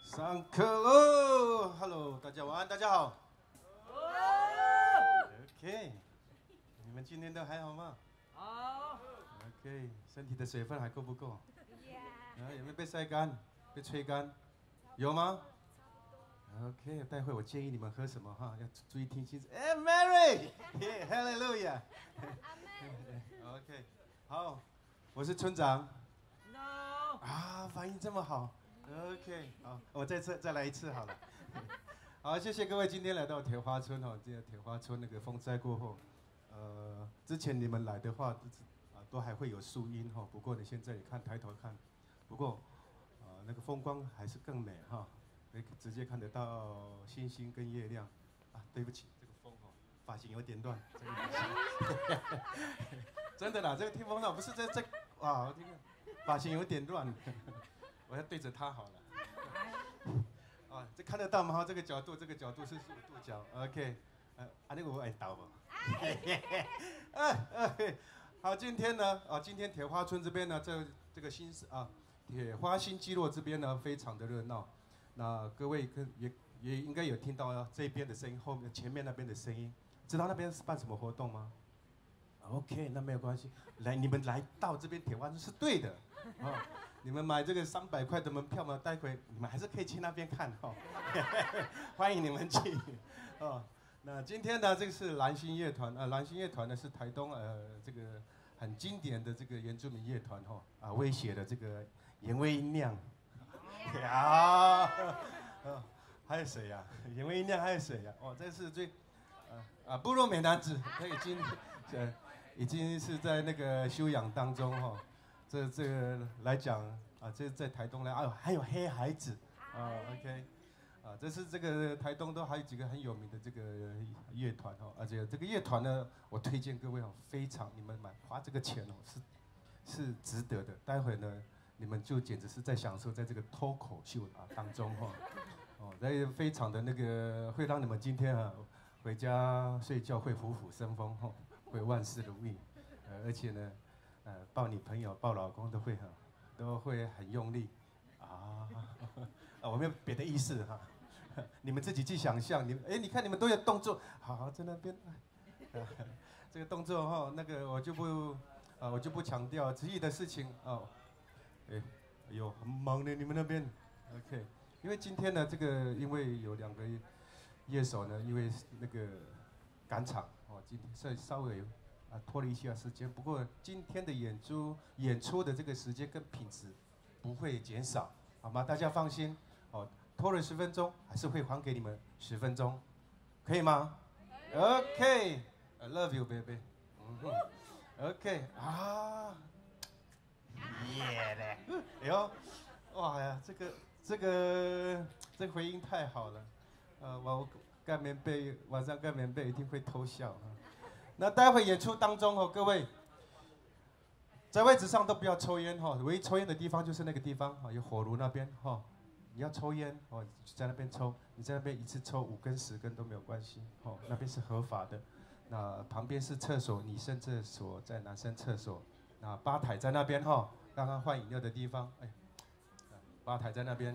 上课喽！Hello， 大家晚安，大家好。OK， 你们今天都还好吗？好。OK， 身体的水分还够不够？有没有被晒干？被吹干？有吗 ？OK， 待会我建议你们喝什么哈，要注意听清楚。哎 ，Mary，Hallelujah。OK， 好，我是村长。No。啊，反应这么好。OK， 好，我再来一次好了。好，谢谢各位今天来到铁花村哦。这个铁花村那个风灾过后，之前你们来的话，都还会有树荫哈。不过你现在你看抬头看，不过那个风光还是更美哈，可以直接看得到星星跟月亮。啊，对不起，这个风哦，发型有点乱。真的啦，这个听风浪不是这啊，这个发型有点乱。我要对着他好了。啊，这看得到吗？这个角度是15度角。OK， 那个我爱倒吧。好，今天呢，今天铁花村这边呢，这个铁花新基落这边呢，非常的热闹。那各位也应该有听到这边的声音，前面那边的声音，知道那边是办什么活动吗 ？OK， 那没有关系，你们来到这边铁花村是对的。你们买这个300块的门票嘛，待会你们还是可以去那边看哦。欢迎你们去哦。那今天呢，这个是蓝星乐团蓝星乐团呢是台东这个很经典的这个原住民乐团威胁的这个严威音酿。还有谁呀？严威音酿还有谁呀？哦，这是部落美男子，他已经是在那个休养当中哈。这个来讲这在台东呢还有黑孩子OK 这是这个台东都还有几个很有名的这个乐团而且这个乐团呢，我推荐各位非常你们花这个钱是值得的。待会呢，你们就简直是在享受在这个脱口秀当中那非常的那个会让你们今天回家睡觉会虎虎生风会万事如意而且呢。抱女朋友、抱老公都会很用力我没有别的意思你们自己去想象。你看你们都有动作，好在那边这个动作那个我就不强调，其余的事情哎呦很忙的你们那边 OK。因为今天呢，因为有2个乐手呢，因为那个赶场今天稍微。拖了一下时间，不过今天的演出的这个时间跟品质不会减少，好吗？大家放心拖了10分钟，还是会还给你们10分钟，可以吗 ？OK，I love you, baby。OK 耶嘞！哎呦，哇呀，这个回音太好了，我晚上盖棉被一定会偷笑那待会演出当中各位在位置上都不要抽烟唯一抽烟的地方就是那个地方有火炉那边你要抽烟就在那边抽，你在那边一次抽5根10根都没有关系那边是合法的。那旁边是厕所，女生厕所在男生厕所，那吧台在那边刚刚换饮料的地方，吧台在那边，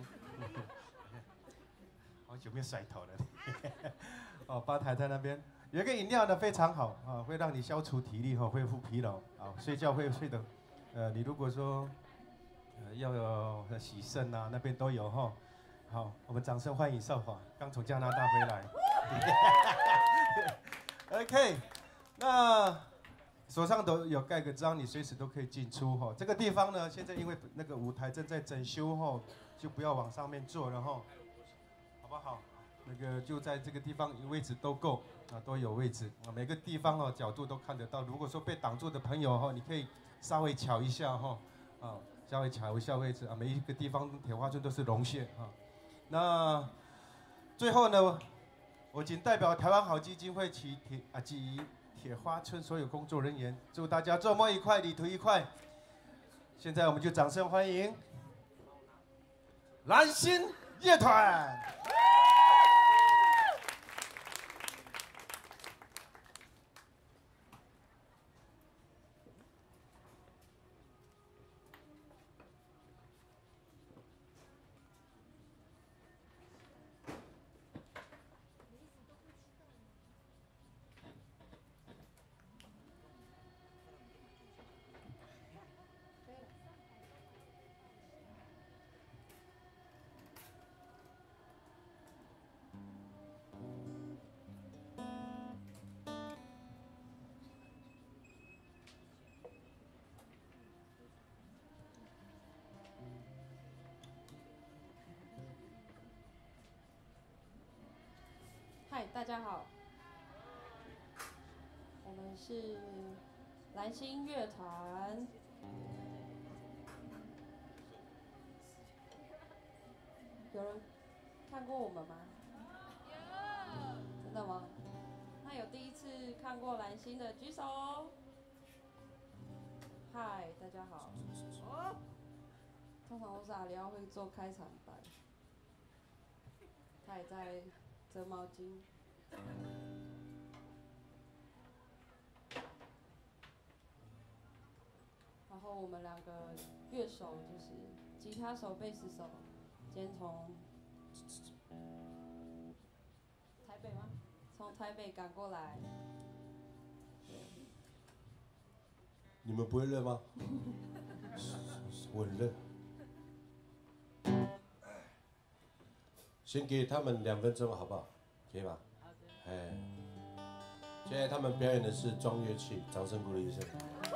好久没有甩头了，吧台在那边。有一个饮料呢非常好会让你消除体力恢复疲劳睡觉会睡得你如果说要有洗肾那边都有好，我们掌声欢迎少华，刚从加拿大回来。OK， 那手上都有盖个章，你随时都可以进出这个地方呢，现在因为那个舞台正在整修就不要往上面坐了好不好？那个就在这个地方位置都够都有位置每个地方角度都看得到。如果说被挡住的朋友你可以稍微瞧一下稍微瞧一下位置每一个地方铁花村都是龙穴那最后呢，我仅代表台湾好基金会及铁花村所有工作人员，祝大家周末愉快，旅途愉快。现在我们就掌声欢迎蓝星乐团。 家好，我们是蓝星乐团。有人看过我们吗？有。真的吗？那有第一次看过蓝星的举手。嗨，大家好。通常都是阿里奥会做开场白，他也在折毛巾。然后我们两个乐手就是吉他手、贝斯手，今天从台北吗？从台北赶过来。 你们不会热吗？我很热。先给他们2分钟好不好？可以吗？好的。哎，现在他们表演的是装乐器，掌声鼓励一下。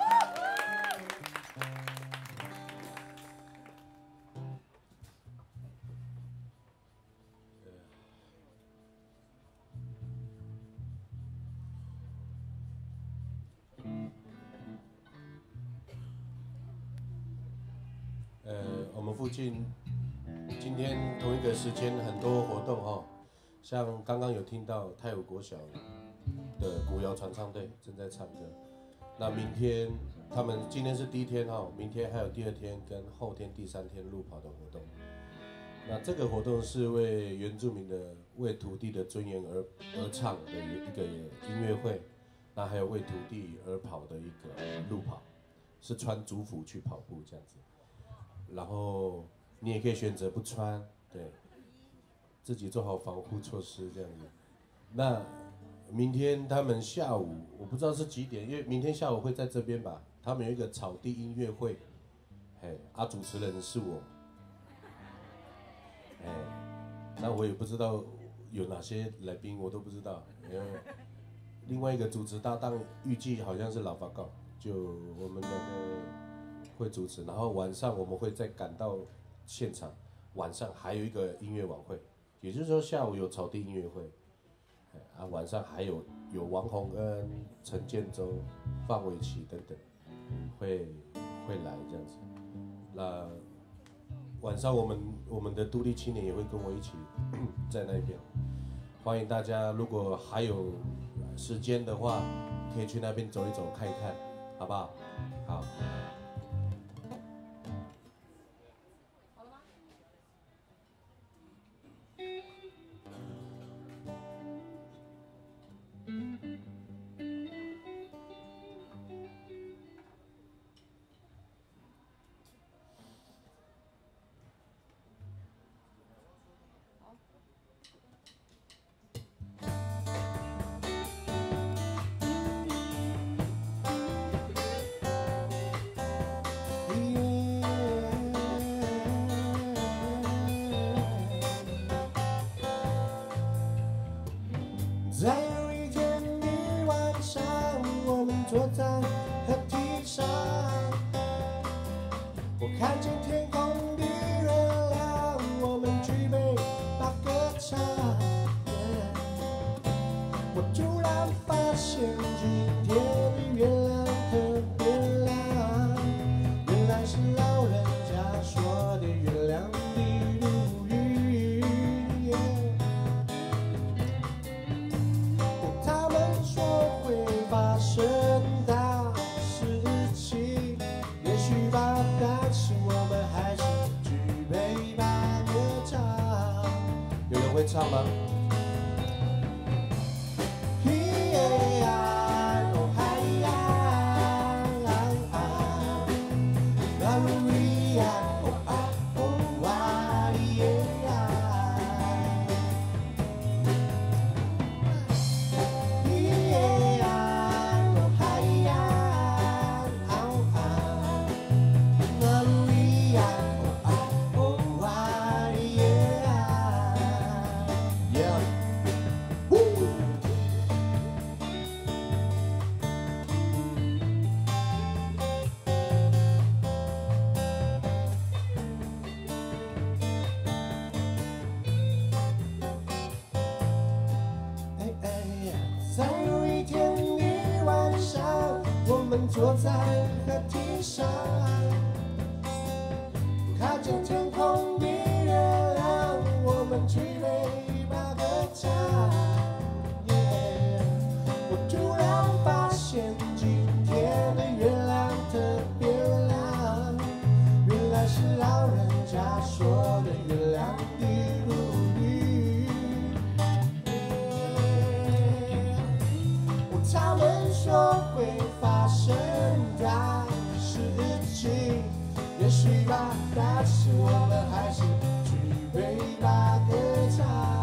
我们附近今天同一个时间很多活动哈，像刚刚有听到太武国小的古谣传唱队正在唱歌。那明天他们今天是第1天哈，明天还有第2天跟后天第3天路跑的活动。那这个活动是为原住民的为土地的尊严而唱的一个音乐会，那还有为土地而跑的一个路跑，是穿族服去跑步这样子。然后你也可以选择不穿，对，自己做好防护措施这样子。那明天他们下午我不知道是几点，因为明天下午会在这边吧，他们有一个草地音乐会，主持人是我，那我也不知道有哪些来宾，我都不知道。另外一个主持搭档预计好像是老法告，就我们2个会主持，然后晚上我们会再赶到现场，晚上还有一个音乐晚会，也就是说下午有草地音乐会，晚上还有王洪恩、陈建州、范玮琪等等会来这样子。那晚上我们的独立青年也会跟我一起在那边，欢迎大家，如果还有时间的话，可以去那边走一走看一看，好不好？好。在有一天的晚上，我们坐在河堤上，我看见天空的月亮，我们举杯把歌唱。我突然发现今天的月亮特别亮，原来是老人家说的月亮的鲁豫。他们说会发生大事情，也许吧，但是我们还是举杯把歌唱。有人会唱吗？Yeah. 们坐在河堤上，看着天空的月亮，我们举杯把歌唱。我突然发现今天的月亮特别亮，原来是老人家说的月亮的如雨。他们说会发生大事情，也许吧，但是我们还是举杯把歌唱。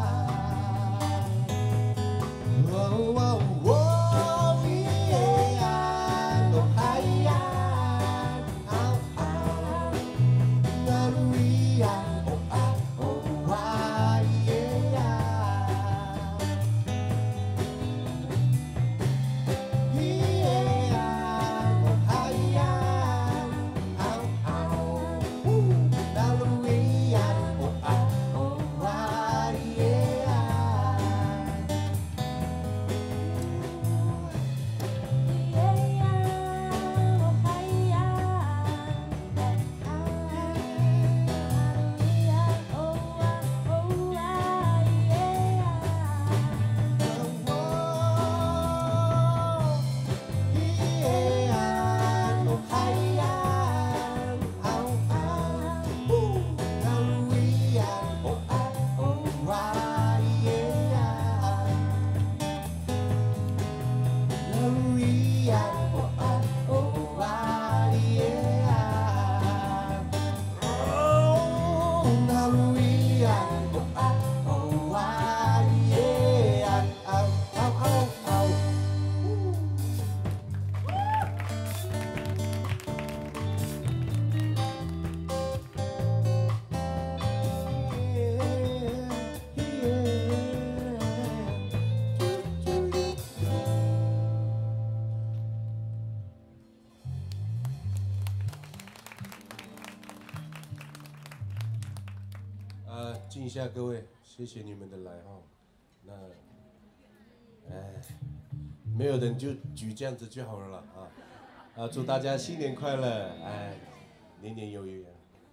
哦哦哦，耶呀，哦嗨呀，哦啊，那路咿呀，哦啊哦啊耶呀。敬一下各位，谢谢你们的来哈。那，没有人就举这样子就好了啦啊！祝大家新年快乐，年年有余。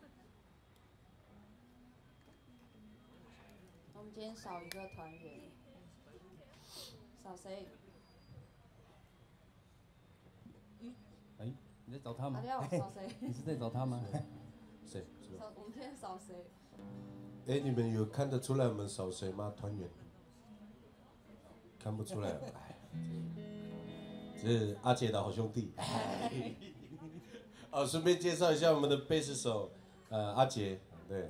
我们今天少一个团员，少谁？ 哎，你在找他吗？ 少谁？ 你是在找他吗？ 谁？ 我们今天少谁？ 你们有看得出来我们少谁吗？团员？看不出来，这是阿杰的好兄弟。顺便介绍一下我们的贝斯手，阿杰，对。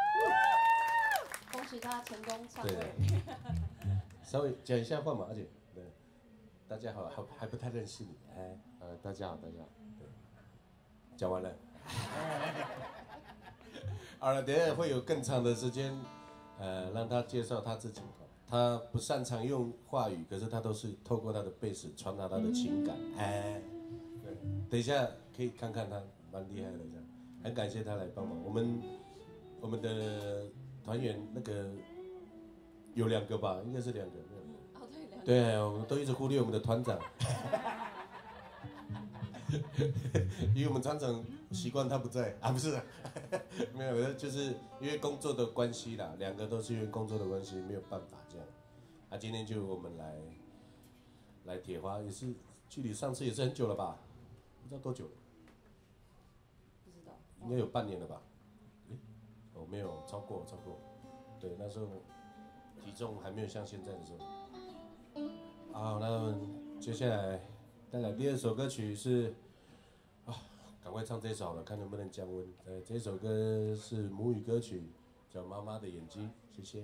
恭喜他成功上位。 稍微讲一下话嘛，阿杰。对，大家好，还不太认识你，大家好，大家好。对，讲完了。好了，等一下会有更长的时间，让他介绍他自己。他不擅长用话语，可是他都是透过他的贝斯传达他的情感。对，等一下可以看看他，蛮厉害的这样。很感谢他来帮忙。我们的团员那个有2个吧，应该是2个。 哦，对，2个。 对，我们都一直忽略我们的团长。因为我们常常习惯他不在啊，不是，没有，就是因为工作的关系啦，2个都是因为工作的关系，没有办法这样。今天就我们来铁花，也是距离上次也是很久了吧？不知道多久？ 不知道。 应该有半年了吧？没有，超过。对，那时候体重还没有像现在的时候。好，那接下来。再来第2首歌曲是，赶快唱这首好了，看能不能降温。这首歌是母语歌曲，叫《妈妈的眼睛》，谢谢。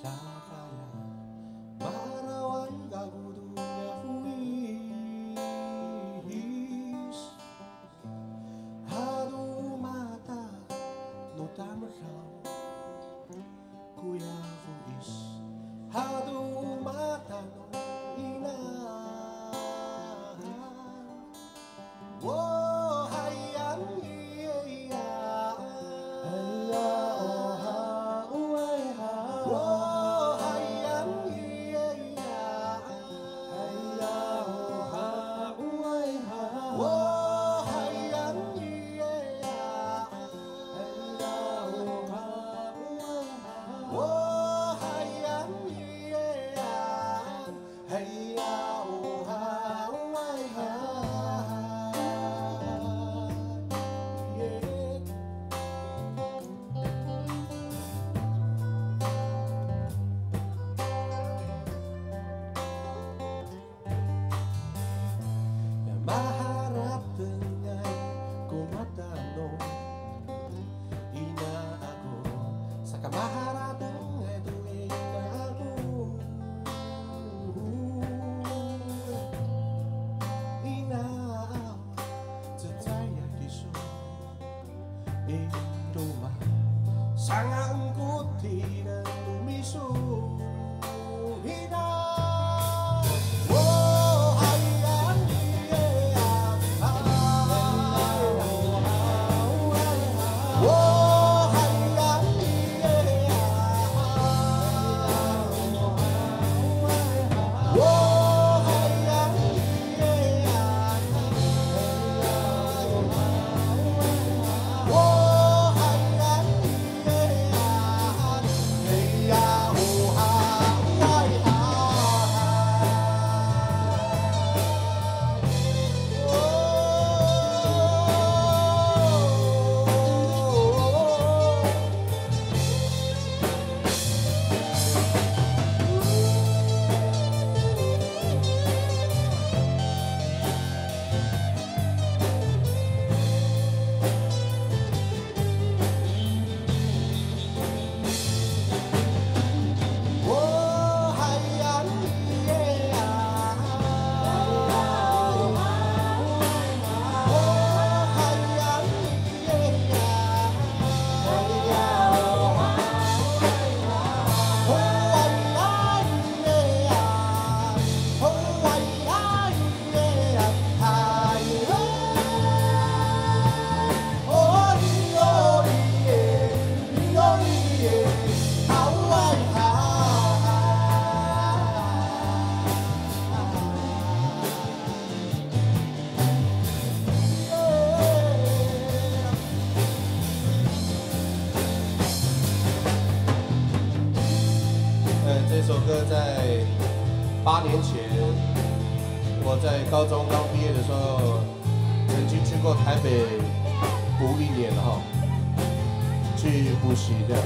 8年前，我在高中刚毕业的时候，曾经去过台北补1年哈，去补习的，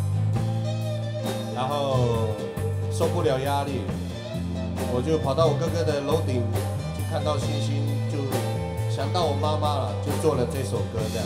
然后受不了压力，我就跑到我哥哥的楼顶，就看到星星，就想到我妈妈了，就做了这首歌这样。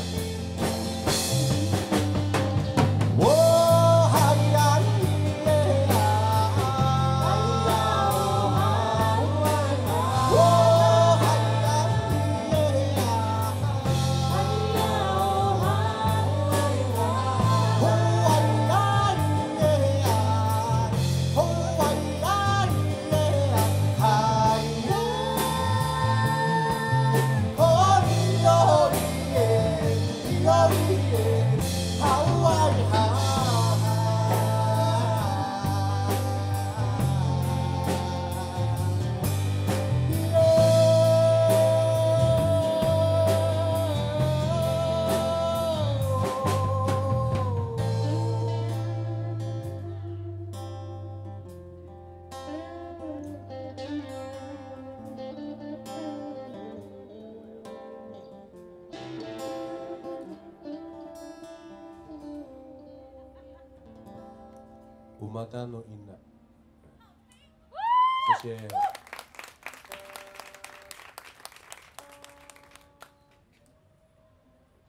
古马达诺音了，谢谢。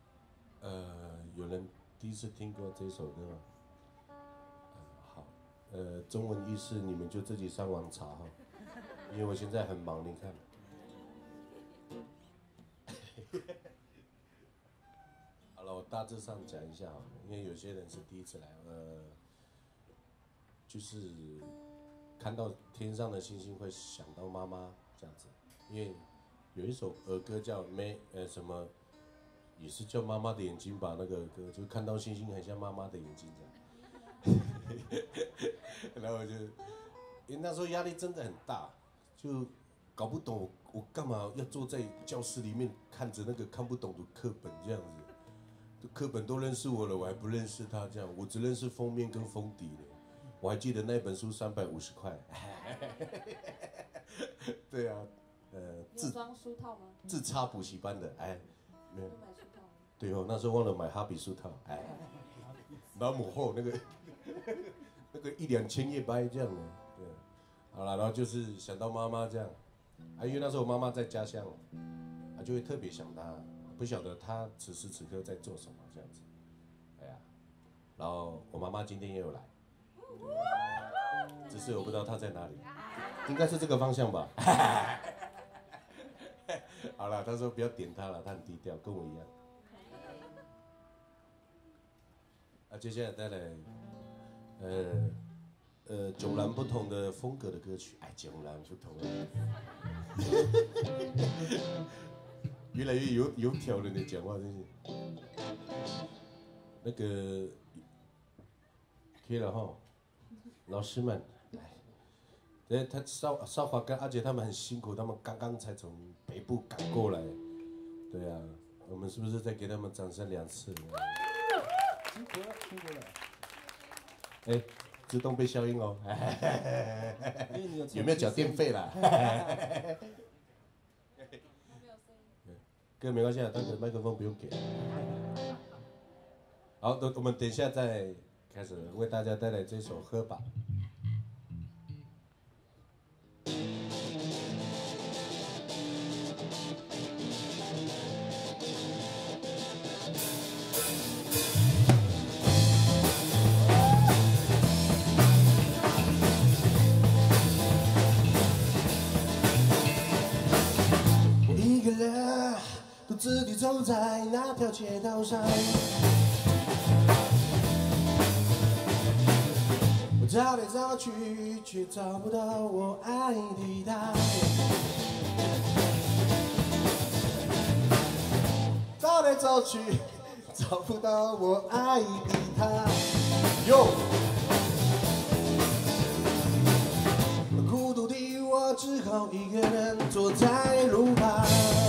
有人第一次听过这首歌吗？好， 中文意思你们就自己上网查哈，因为我现在很忙，你看。好了，我大致上讲一下哈，因为有些人是第一次来，就是看到天上的星星会想到妈妈这样子，因为有一首儿歌叫什么，也是叫妈妈的眼睛吧，那个歌就看到星星很像妈妈的眼睛这样。然后我就，因为那时候压力真的很大，就搞不懂我干嘛要坐在教室里面看着那个看不懂的课本这样子，课本都认识我了，我还不认识他这样，我只认识封面跟封底呢。我还记得那本书350块。对啊， 有装书套吗？ 自插补习班的，哎，没有。 买书套。 对哦，那时候忘了买哈比书套，哎，然后母后那个1、2千页掰这样的，对，好了，然后就是想到妈妈这样，因为那时候我妈妈在家乡，就会特别想她，不晓得她此时此刻在做什么这样子，哎呀，然后我妈妈今天也有来，只是我不知道她在哪里，应该是这个方向吧。好了，她说不要点她了，她很低调，跟我一样。接下来带来，迥然不同的风格的歌曲，迥然不同越来越油条了，你讲话真是。那个，可以了哈，老师们，他少华跟阿杰他们很辛苦，他们刚刚才从北部赶过来，对啊，我们是不是再给他们掌声2次？辛苦了，辛苦了。哎，自动被消音哦。有没有缴电费啦？哥没关系啊，但是麦克风不用给。好，我们等一下再开始为大家带来这首《喝吧》。独自地走在那条街道上，我找来找去，却找不到我爱的他。找来找去，找不到我爱的他。哟，孤独的我只好一个人坐在路旁。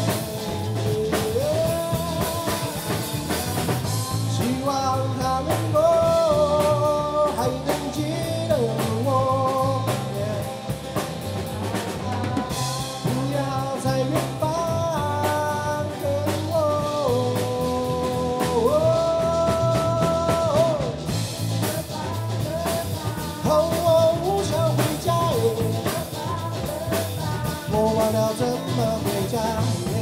希望他能够还能记得我，不要在远方等我。我不想回家，我忘了怎么回家。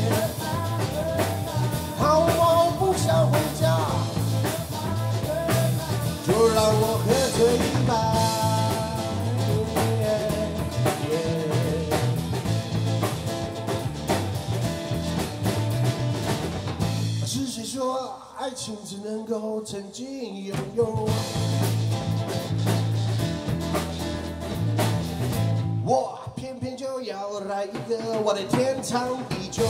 我不想回家。就让我喝醉吧。是谁说爱情只能够曾经拥有？我偏偏就要来一个我的天长地久。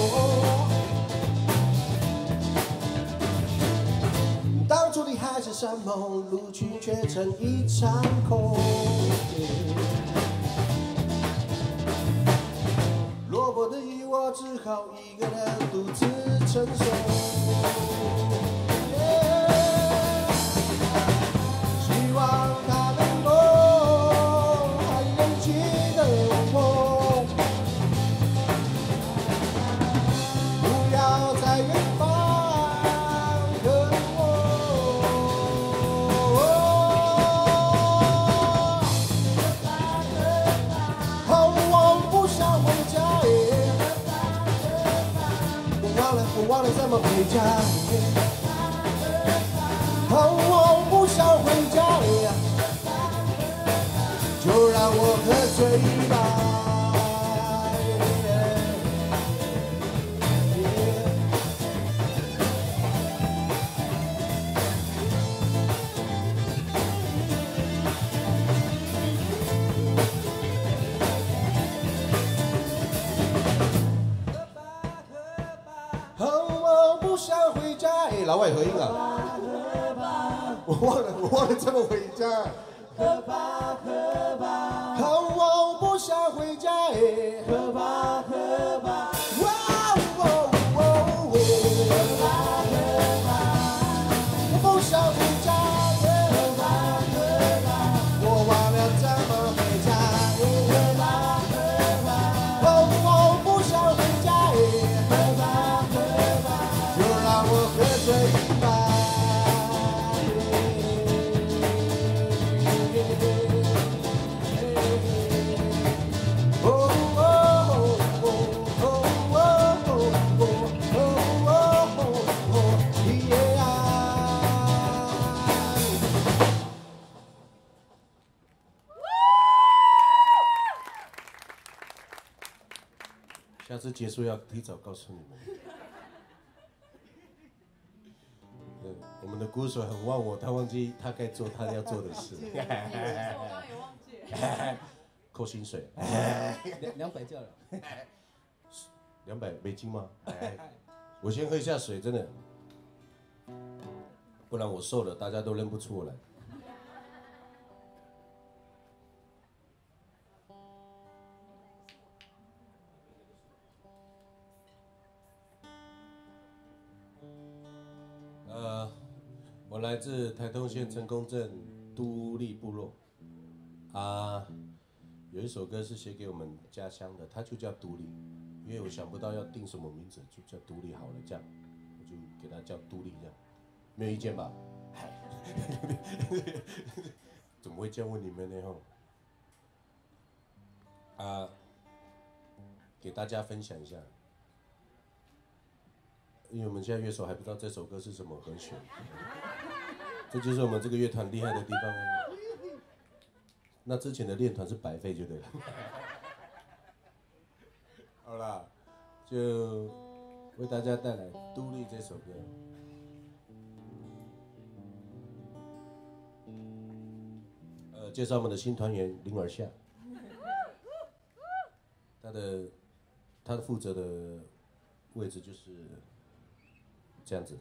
当初的海誓山盟，如今却成一场空。落魄的我只好一个人独自承受。希望他能够还能记得我，不要在远方。我忘了怎么回家，我不想回家， 以老外合音啊。我忘了怎么回家。可怕可怕，我不想回家哎。可怕可怕，哇哦哦哦，可怕可怕，我不想回家。可怕可怕，我忘了怎么回家。可怕可怕，我不想回家哎。可怕可怕，就让我喝醉一把。下次结束要提早告诉你们。我们的鼓手很忘我，他忘记他该做他要做的事。 我刚也忘记。 扣薪水。 200叫了。 200美金吗？我先喝一下水，真的，不然我瘦了，大家都认不出我来。我来自台东县成功镇都历部落，有一首歌是写给我们家乡的，它就叫都历，因为我想不到要定什么名字，就叫都历好了，这样我就给它叫都历，这样没有意见吧？怎么会这样问你们呢？给大家分享一下。因为我们现在乐手还不知道这首歌是什么和弦，这就是我们这个乐团厉害的地方。那之前的练团是白费就对了。好啦，就为大家带来《都历》这首歌。介绍我们的新团员林尔夏，他的负责的位置就是这样子，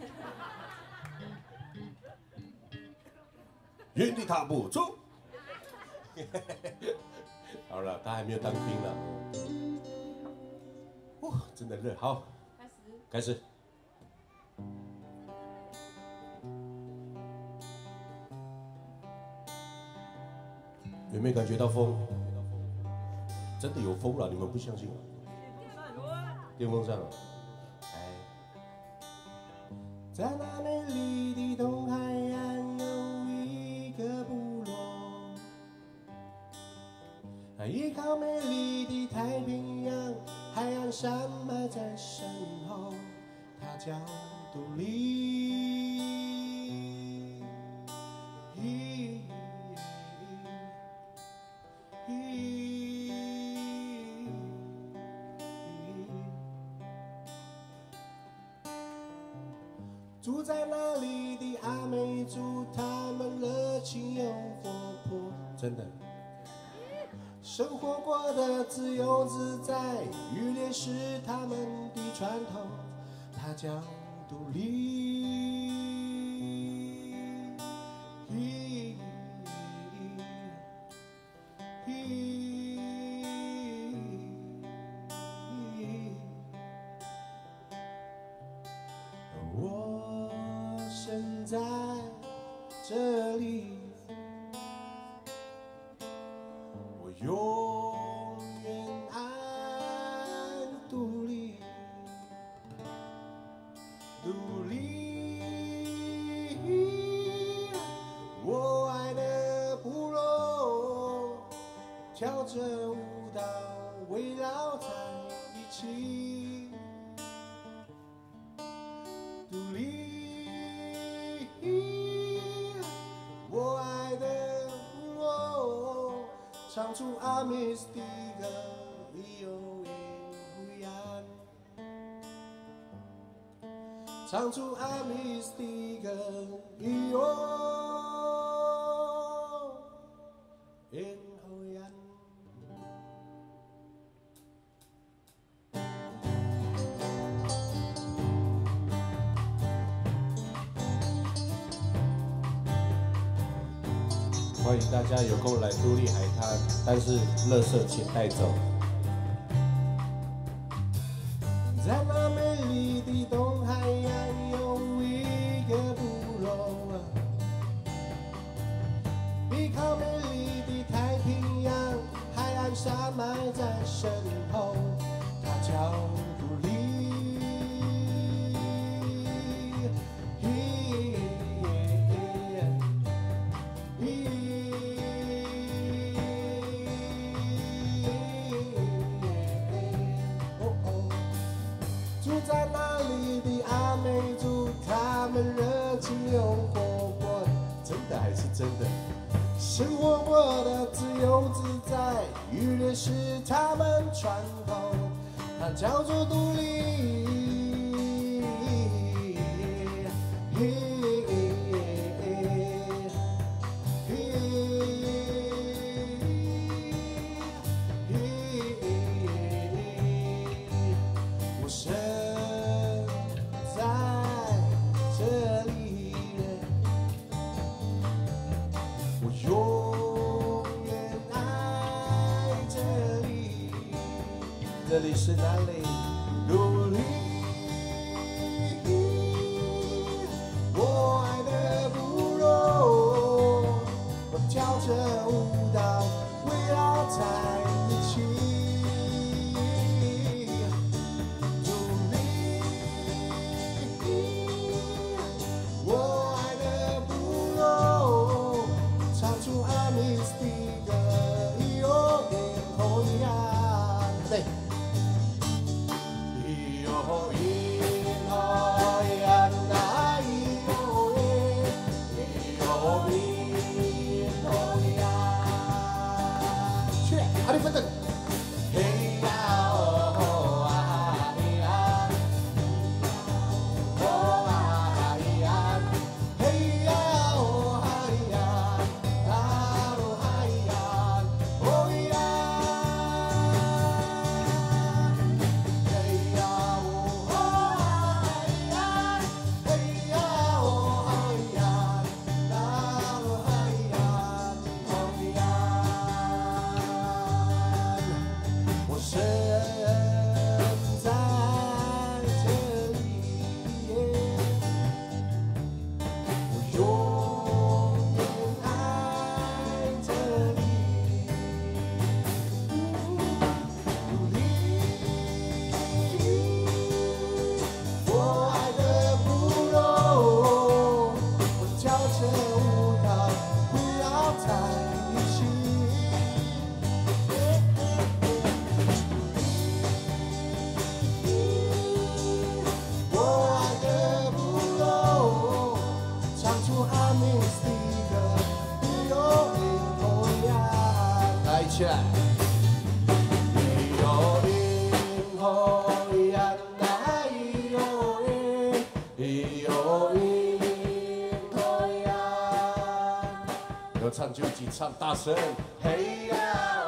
原地踏步走。好了，他还没有当兵呢。真的热，好，开始。有没有感觉到风？真的有风了，你们不相信吗？电风扇了。在那美丽的东海岸有一个部落，它依靠美丽的太平洋，海岸山脉在身后，它叫都历。住在那里的阿美族，他们热情又活泼，真的。生活过得自由自在，渔猎是他们的传统，它叫都历。生在这里，我永远爱都历，都历，我爱的部落，跳着舞蹈围绕在一起，都历。我爱的我，唱出阿米斯的歌，咿哟咿呀，唱出阿米斯的歌，咿哟咿呀。 欢迎大家有空来都立海滩，但是垃圾请带走。在那美丽的东海岸有一个部落，依靠美丽的太平洋，海岸山脉在身后，它叫独立。住在那里的阿美族，他们热情又活泼，真的还是真的？生活过得自由自在，娱乐是他们传统，它叫做独立。我生在这里，我永远爱这里。这里是哪里？独立。我爱的部落，我跳着舞蹈围绕在一起。独立，我爱的部落，唱出阿米斯蒂的有点后呀，对。阿里分等。嘿呀哦啊嘿呀，哦啊嘿呀，嘿呀哦嘿呀，啊哦嘿呀，哦呀，嘿呀哦嘿呀，嘿呀哦嘿呀，啊哦嘿呀，哦呀。我生在这里，我永远爱这里。独立，我爱的部落，我跳着舞蹈围绕在一起。我爱的部落，唱出阿明斯的有灵魂呀！来，一起来。有灵魂呀，那有灵，有灵魂呀！要唱就一起唱，大声，嘿呀！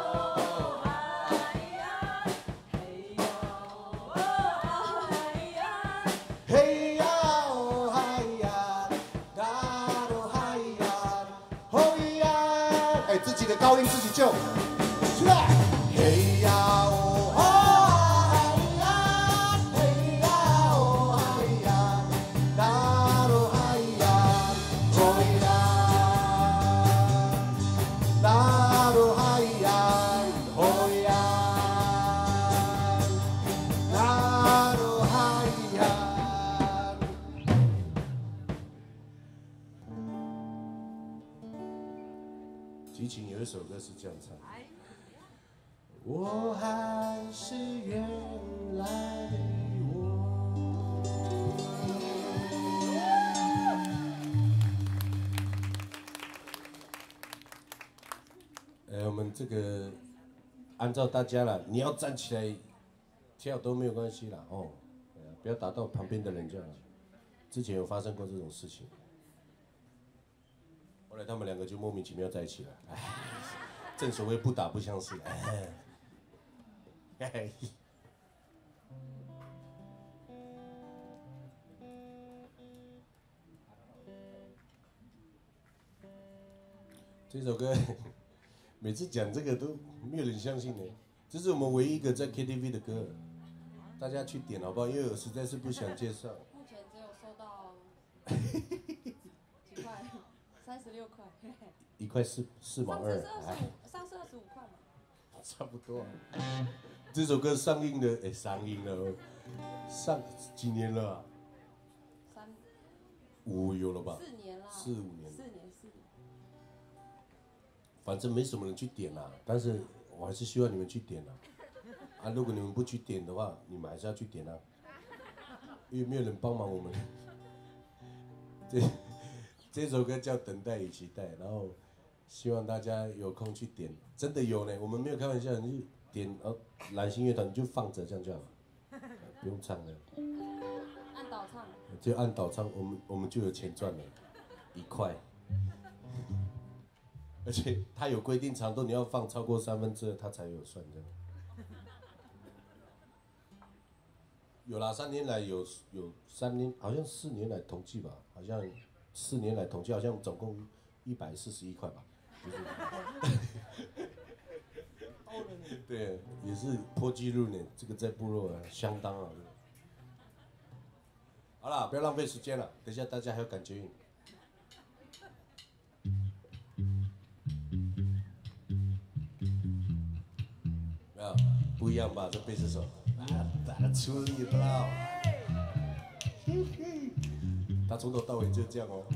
嘿呀哦嗨呀，哒喽嗨呀，吼呀！哎，自己的高音自己救，出来！嘿呀哦嗨呀，嘿呀哦嗨呀，哒喽嗨呀，吼呀，哒喽嗨呀，吼呀，哒喽嗨呀。齐秦有一首歌是这样唱：我还是原来的我。我们这个按照大家了，你要站起来跳都没有关系啦，哦，不要打到旁边的人就好。之前有发生过这种事情。后来他们两个就莫名其妙在一起了。哎，正所谓不打不相识。哎， 这首歌每次讲这个都没有人相信呢。这是我们唯一一个在 KTV 的歌，大家去点好不好？因为我实在是不想介绍。 目前只有收到几块，36块。 1块4毛2， 上次25块嘛。 差不多。这首歌上映了，上映了，上几年了啊？5有了吧 ？4年啦。 4、5年。 4年。 反正没什么人去点啦，但是我还是希望你们去点啦。啊，如果你们不去点的话，你们还是要去点啊，因为没有人帮忙我们。这首歌叫《等待与期待》，然后希望大家有空去点，真的有呢，我们没有开玩笑，你就点蓝星乐团你就放着这样就好了，不用唱了。 按倒唱。 就按倒唱，我们就有钱赚了，1块。而且它有规定长度，你要放超过2/3，它才有算这样。有啦，3年来有3年，好像4年来统计吧，好像4年来统计，好像总共141块吧。对，也是破纪录呢，这个在部落相当啊。好了，不要浪费时间了，等一下大家还有感觉音。不一样吧？这贝斯手，打得出力了。他从头到尾就这样哦。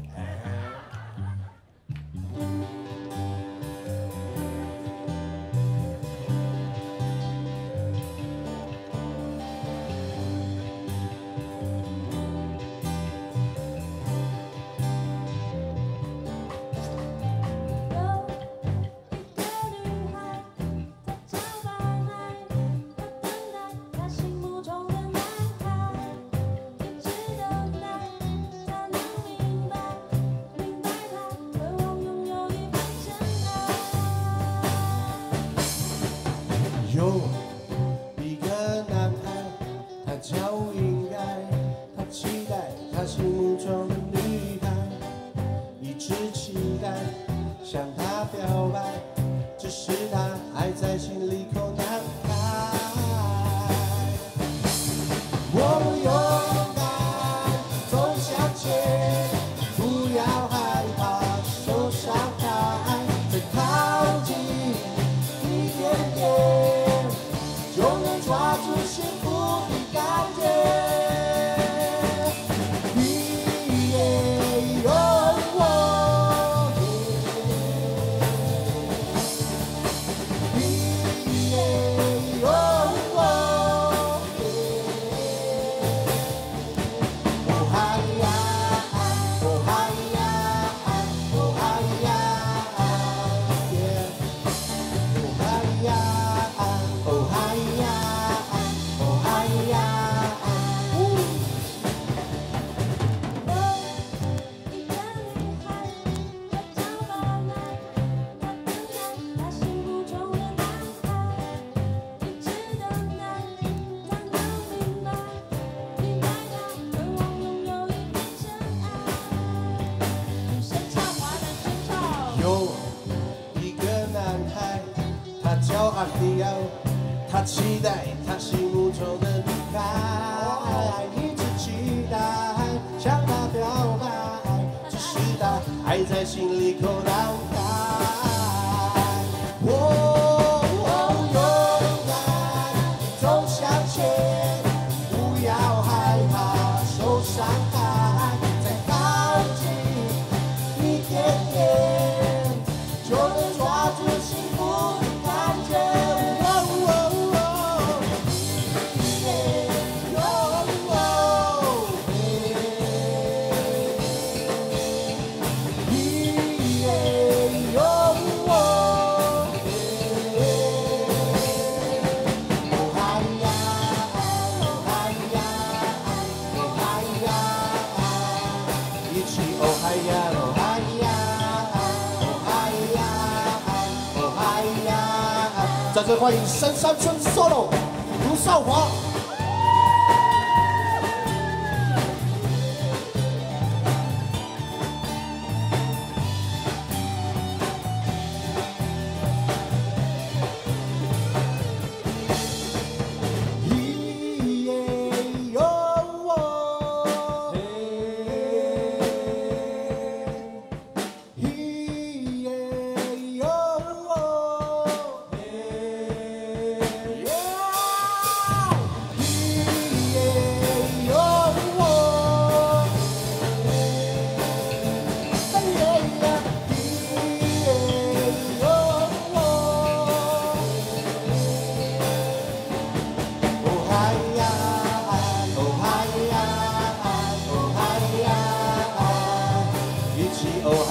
有一个男孩，他叫应该，他期待他心目中的女孩，一直期待向她表白，只是他还在心里口难开。我勇敢走向前，不要害怕受伤害，再靠近一点点。就能抓住幸福的感觉。有一个男孩，他叫阿迪奥，他期待他心目中的女孩，一直期待向她表白，只是他还在心里口难开。勇敢走向前，不要害怕受伤害，再靠近一点点。就能抓住幸福的感觉。一起哦嗨呀哦嗨呀。在这欢迎深山村 solo 卢少华。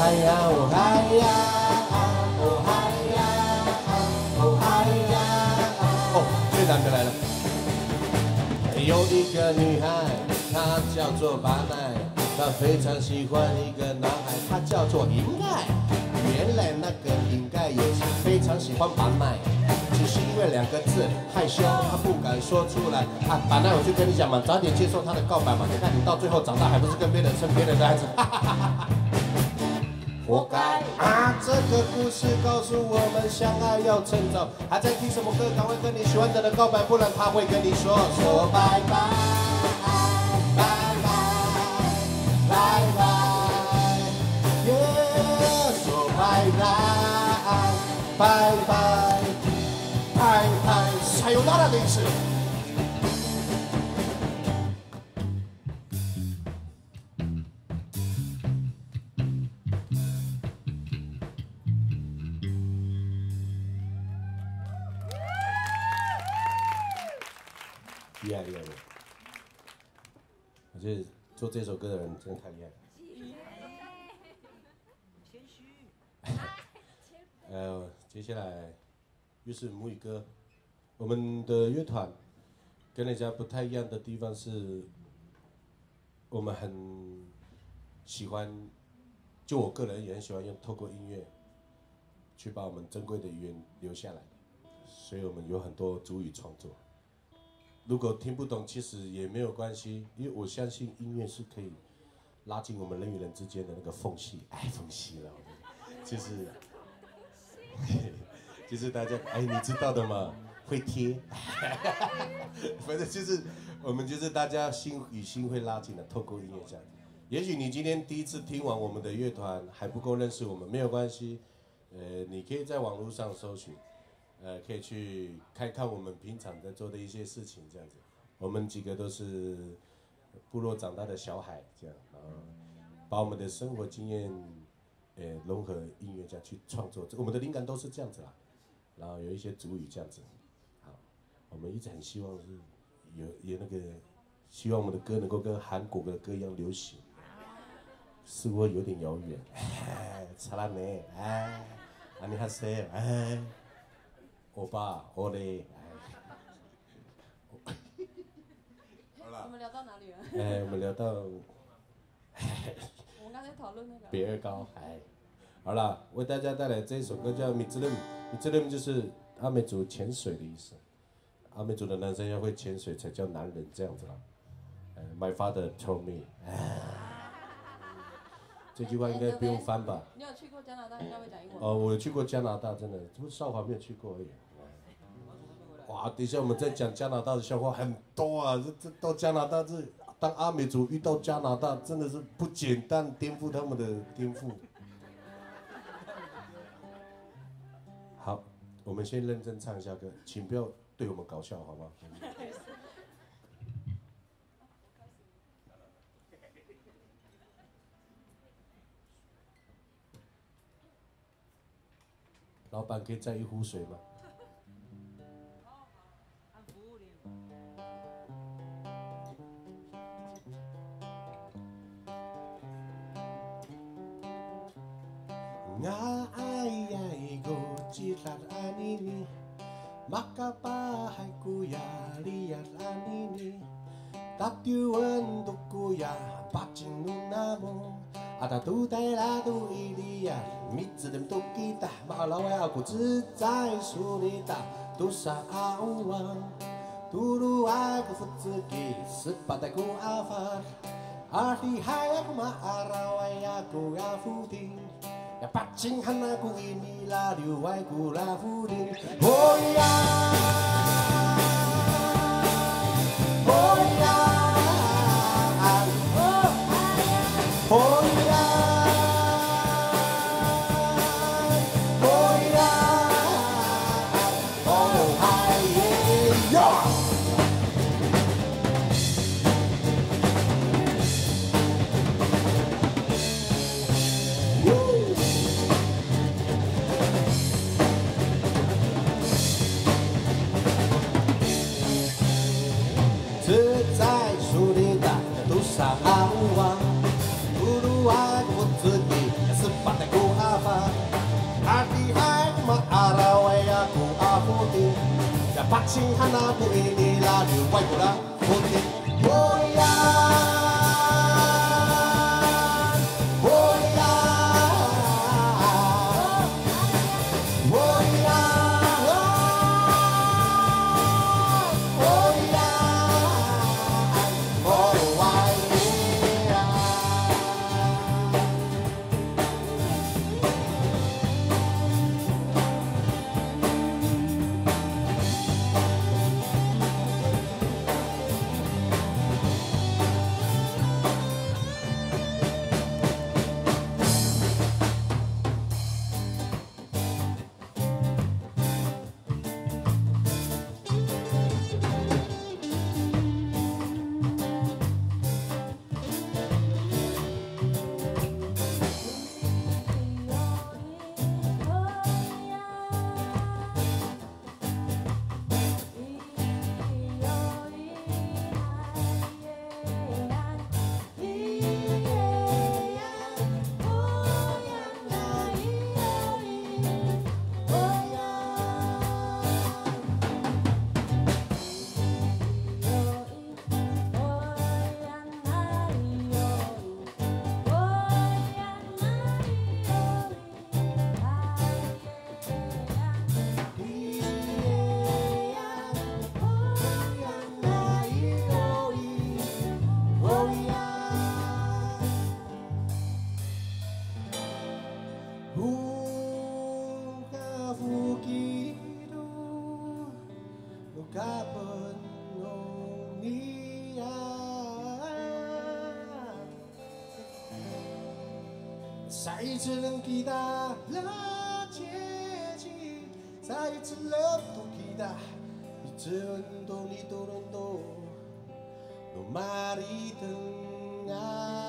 嗨呀，哦嗨呀，哦嗨呀，哦嗨呀，哦，最难的来了。有一个女孩，她叫做巴奈，她非常喜欢一个男孩，他叫做银盖。原来那个银盖也非常喜欢巴奈，只是因为2个字害羞，他不敢说出来。啊，巴奈，我就跟你讲嘛，早点接受他的告白嘛。你看你到最后长大还不是跟别人生别人的孩子，哈哈哈哈。活该啊！这个故事告诉我们，相爱要趁早。还在听什么歌？赶快跟你喜欢的人告白，不然他会跟你说拜拜，拜拜，拜拜，耶，说拜拜，拜拜，拜拜，才有那的意思。厉害厉害！我觉得做这首歌的人真的太厉害了。谦虚。接下来又是母语歌。我们的乐团跟人家不太一样的地方是，我们很喜欢，就我个人也很喜欢用透过音乐去把我们珍贵的语言留下来，所以我们有很多主语创作。如果听不懂，其实也没有关系，因为我相信音乐是可以拉近我们人与人之间的那个缝隙，缝隙了，就是大家你知道的嘛，会贴，反正就是我们就是大家心与心会拉近的，透过音乐这样。也许你今天第一次听完我们的乐团还不够认识我们，没有关系，你可以在网络上搜寻。可以去看看我们平常在做的一些事情，这样子。我们几个都是部落长大的小孩，这样，然后把我们的生活经验，融合音乐这样去创作。我们的灵感都是这样子啦，然后有一些主语这样子。好，我们一直很希望是有那个，希望我们的歌能够跟韩国的歌一样流行，似乎有点遥远。查拉梅，安尼哈塞，欧巴，欧嘞， 好了。我们聊到哪里了？ 我们聊到， 我们刚才讨论那个。 比尔高，好了，为大家带来这一首歌叫《米兹勒姆》，米兹勒姆就是阿美族潜水的意思。阿美族的男生要会潜水才叫男人，这样子啦。My father told me， 这句话应该不用翻吧？ 你有去过加拿大，应该会讲英文。 我有去过加拿大，真的，只不过少华没有去过而已。哇，等一下我们再讲加拿大的笑话很多啊！这到加拿大当阿美族遇到加拿大真的是不简单，颠覆他们的颠覆。好，我们先认真唱一下歌，请不要对我们搞笑好吗？老板可以再一壶水吗？Ngayay go jilat anini makapahai kuya liat anini tatiuan tukuya bacing nunamo ada tu dai la tu ilia mitsu dem tukita malawai aku 自在树里打都沙阿王杜鲁爱个福自己十八代古阿法阿里海aku maarawai aku ya futing ya pacingan aku ini lalu aku lafudin oh ya oh ya oh ya oh ya oh hi yeah 自在树林的杜莎阿王，不如爱我自己，也是把的 박싱 하나 보이니라를 와이보라 보니 오야再一次能记得了结局，再一次能都记得，你只能懂，你都能懂，Nobody等爱。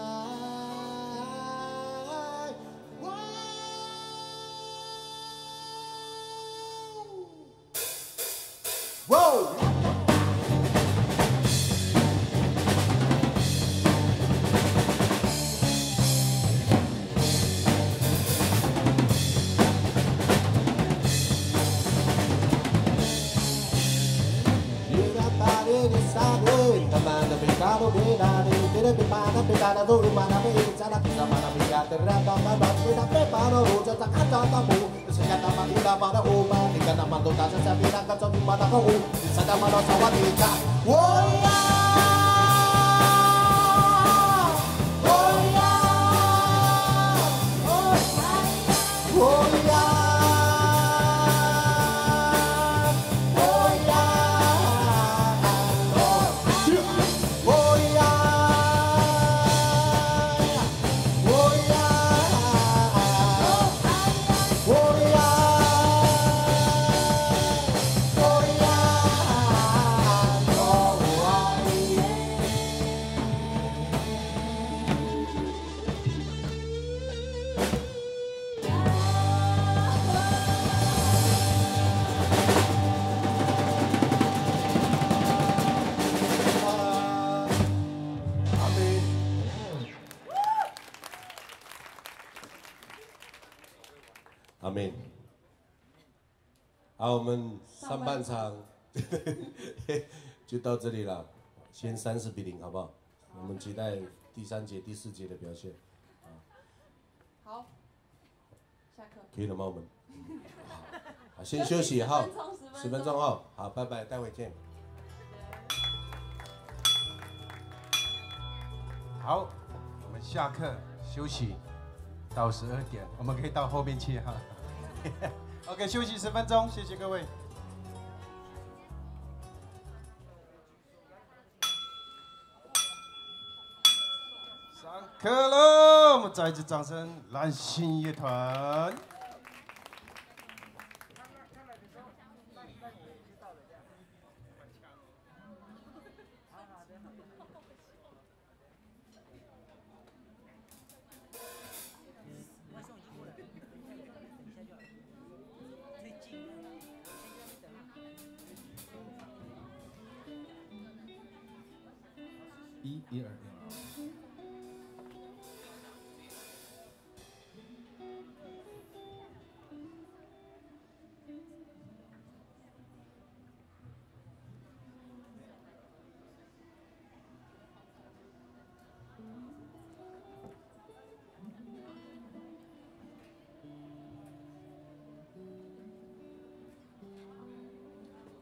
哇！ Pecado vedare, tiene mi pana pecada do rumana pezza la cosa mana pecata rata mana pecada preparo roja takata tamu segala makila para uma nikana mando kasa sabina kaso di mana kau sada mana sawatika woya woya woya阿妹，好，我们上半场就到这里了，先30-0，好不好？我们期待第3节、第4节的表现。 好，下课。 可以了吗？我们好，先休息哈，10分钟哈，好，拜拜，待会见。 好，我们下课休息到12点，我们可以到后面去哈。OK， 休息10分钟，谢谢各位。上课喽！我们再一次掌声，蓝星乐团。 1、2、6。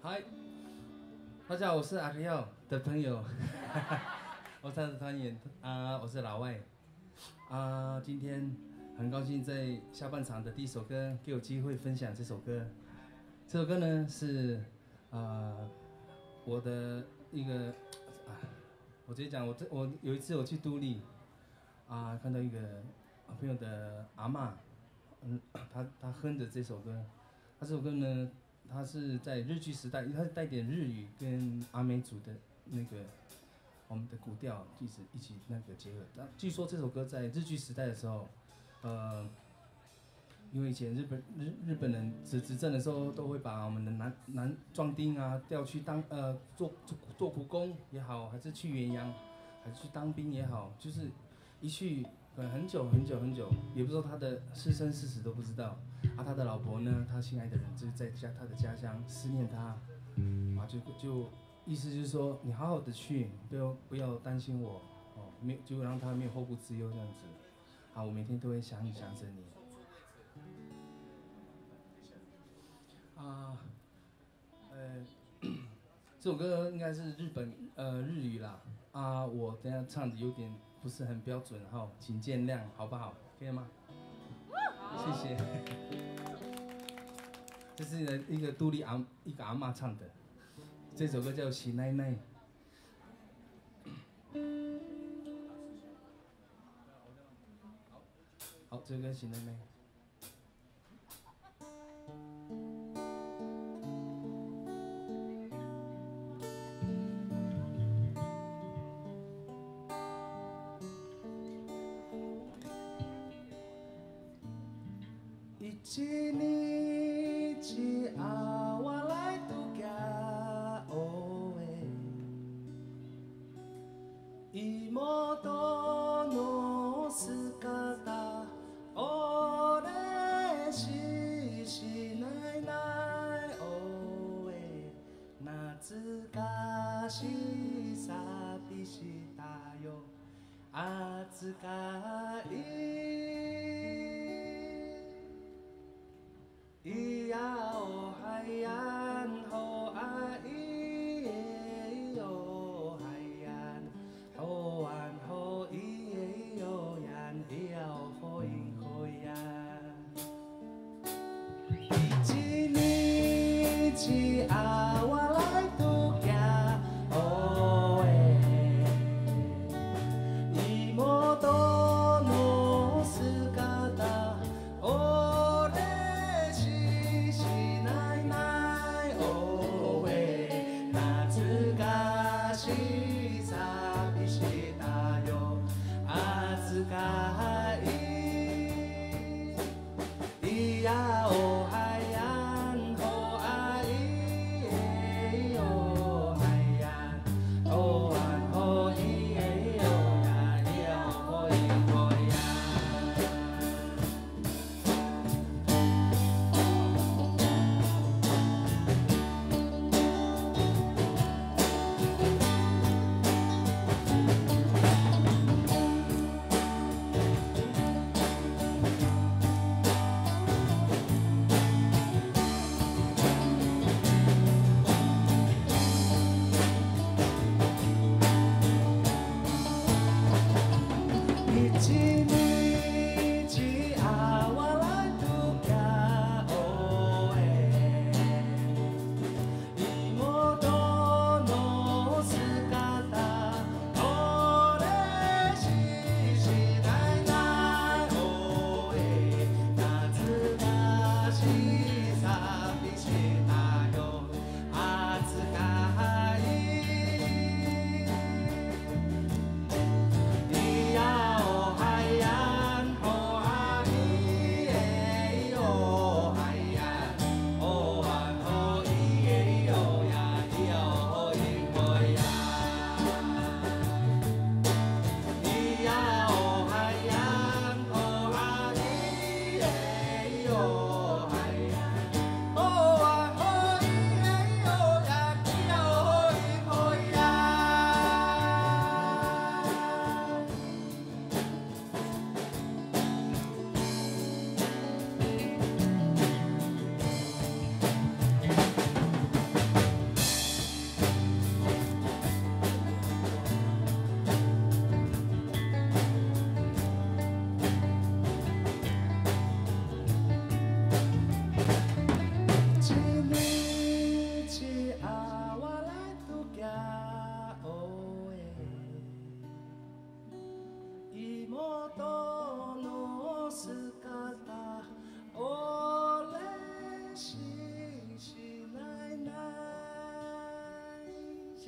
嗨，大家好，我是阿里奥的朋友，我他的团员我是老外今天很高兴在下半场的第一首歌给我机会分享这首歌。这首歌呢是我的一个我直接讲，我有一次我去都历看到一个朋友的阿嬷，他哼着这首歌，这首歌呢。它是在日据时代，它是带点日语跟阿美族的那个我们的古调一起那个结合。据说这首歌在日据时代的时候，因为以前日本人执政的时候，都会把我们的男壮丁调去当做苦工也好，还是去远洋，还是去当兵也好，就是一去很久，也不知道他的是生是死都不知道。他的老婆呢，他心爱的人就是在他的家乡思念他，就意思就是说，你好好的去，不要担心我，就让他没有后顾之忧这样子。我每天都会想着你。这首歌应该是日语啦，我等下唱的有点不是很标准，请见谅，好不好？可以吗？谢谢。这是一个都历一个阿嬷唱的，这首歌叫《喜奶奶》。好，这个喜奶奶。一日我来度假妹の姿俺しないない懐かし寂しさよ扱いやおはやんほあいえよはやんほわんほいえよやんいやおほいほや一日わらいときゃおえ妹の姿いやおはや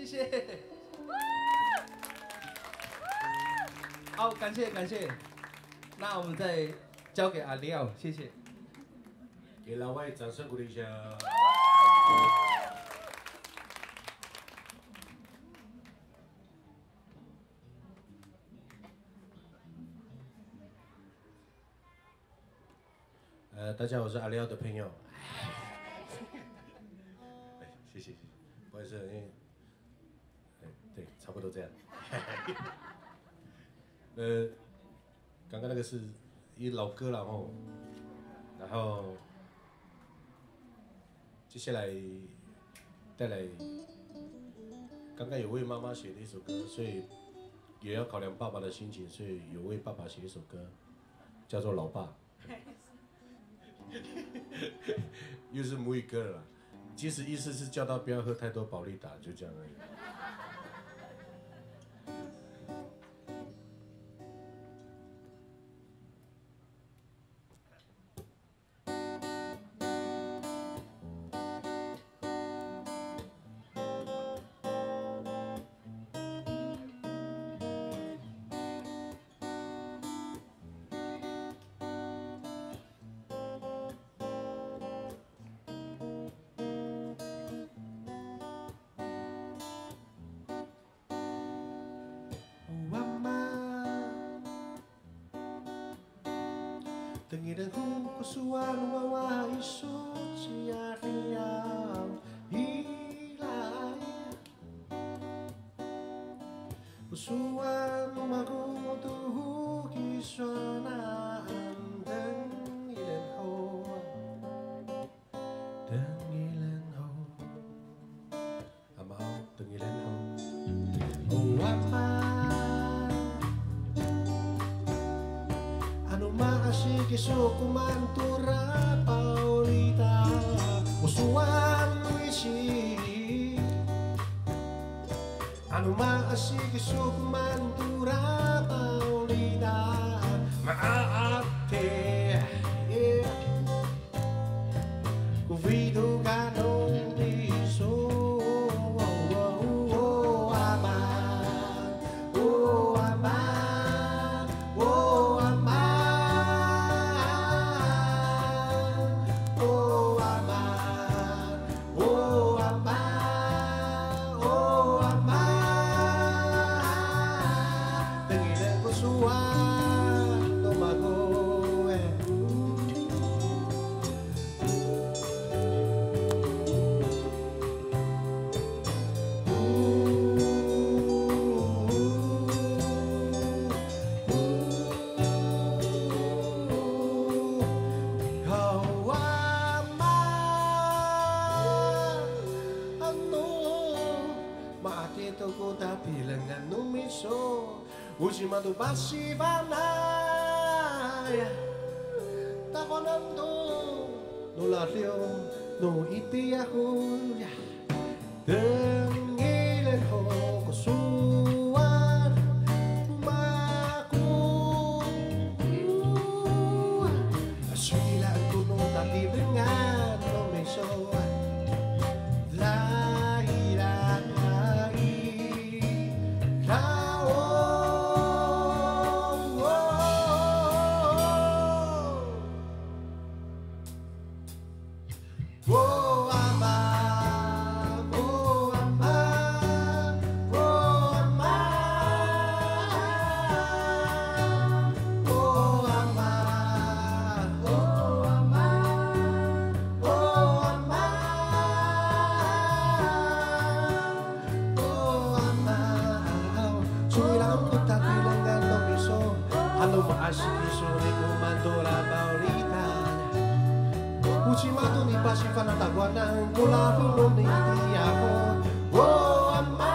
谢。好，感谢。那我们再交给阿廖，谢谢。 给老外掌声鼓励一下。大家好，我是阿廖的朋友。谢谢，不好意思，因为，对，差不多这样。刚刚那个是一老歌了哦，然后接下来带来，刚刚有为妈妈写的一首歌，所以也要考量爸爸的心情，所以有为爸爸写一首歌，叫做《老爸》。又是母语歌了啦，其实意思是叫他不要喝太多保利达，就这样而已。Tengiranku kusuan wawa isu ciariau hilai kusuan magu tuhu kisona tengiran ho amau tengiran ho oh apa Asik isu kumantura Paulita Usuan wisi Anu ma asik isu kumantura Paulita Maate Kuvidu kanong isu Ucima tu passi vanaya Takonando Nulario No ipiyahu Tengilan ho Kusuan Kumaku Asilan ko nung tati dengan No meso Lahiran Ucimatu ni pasifan ang tagwanan Kula hulong ni ako Oh, ama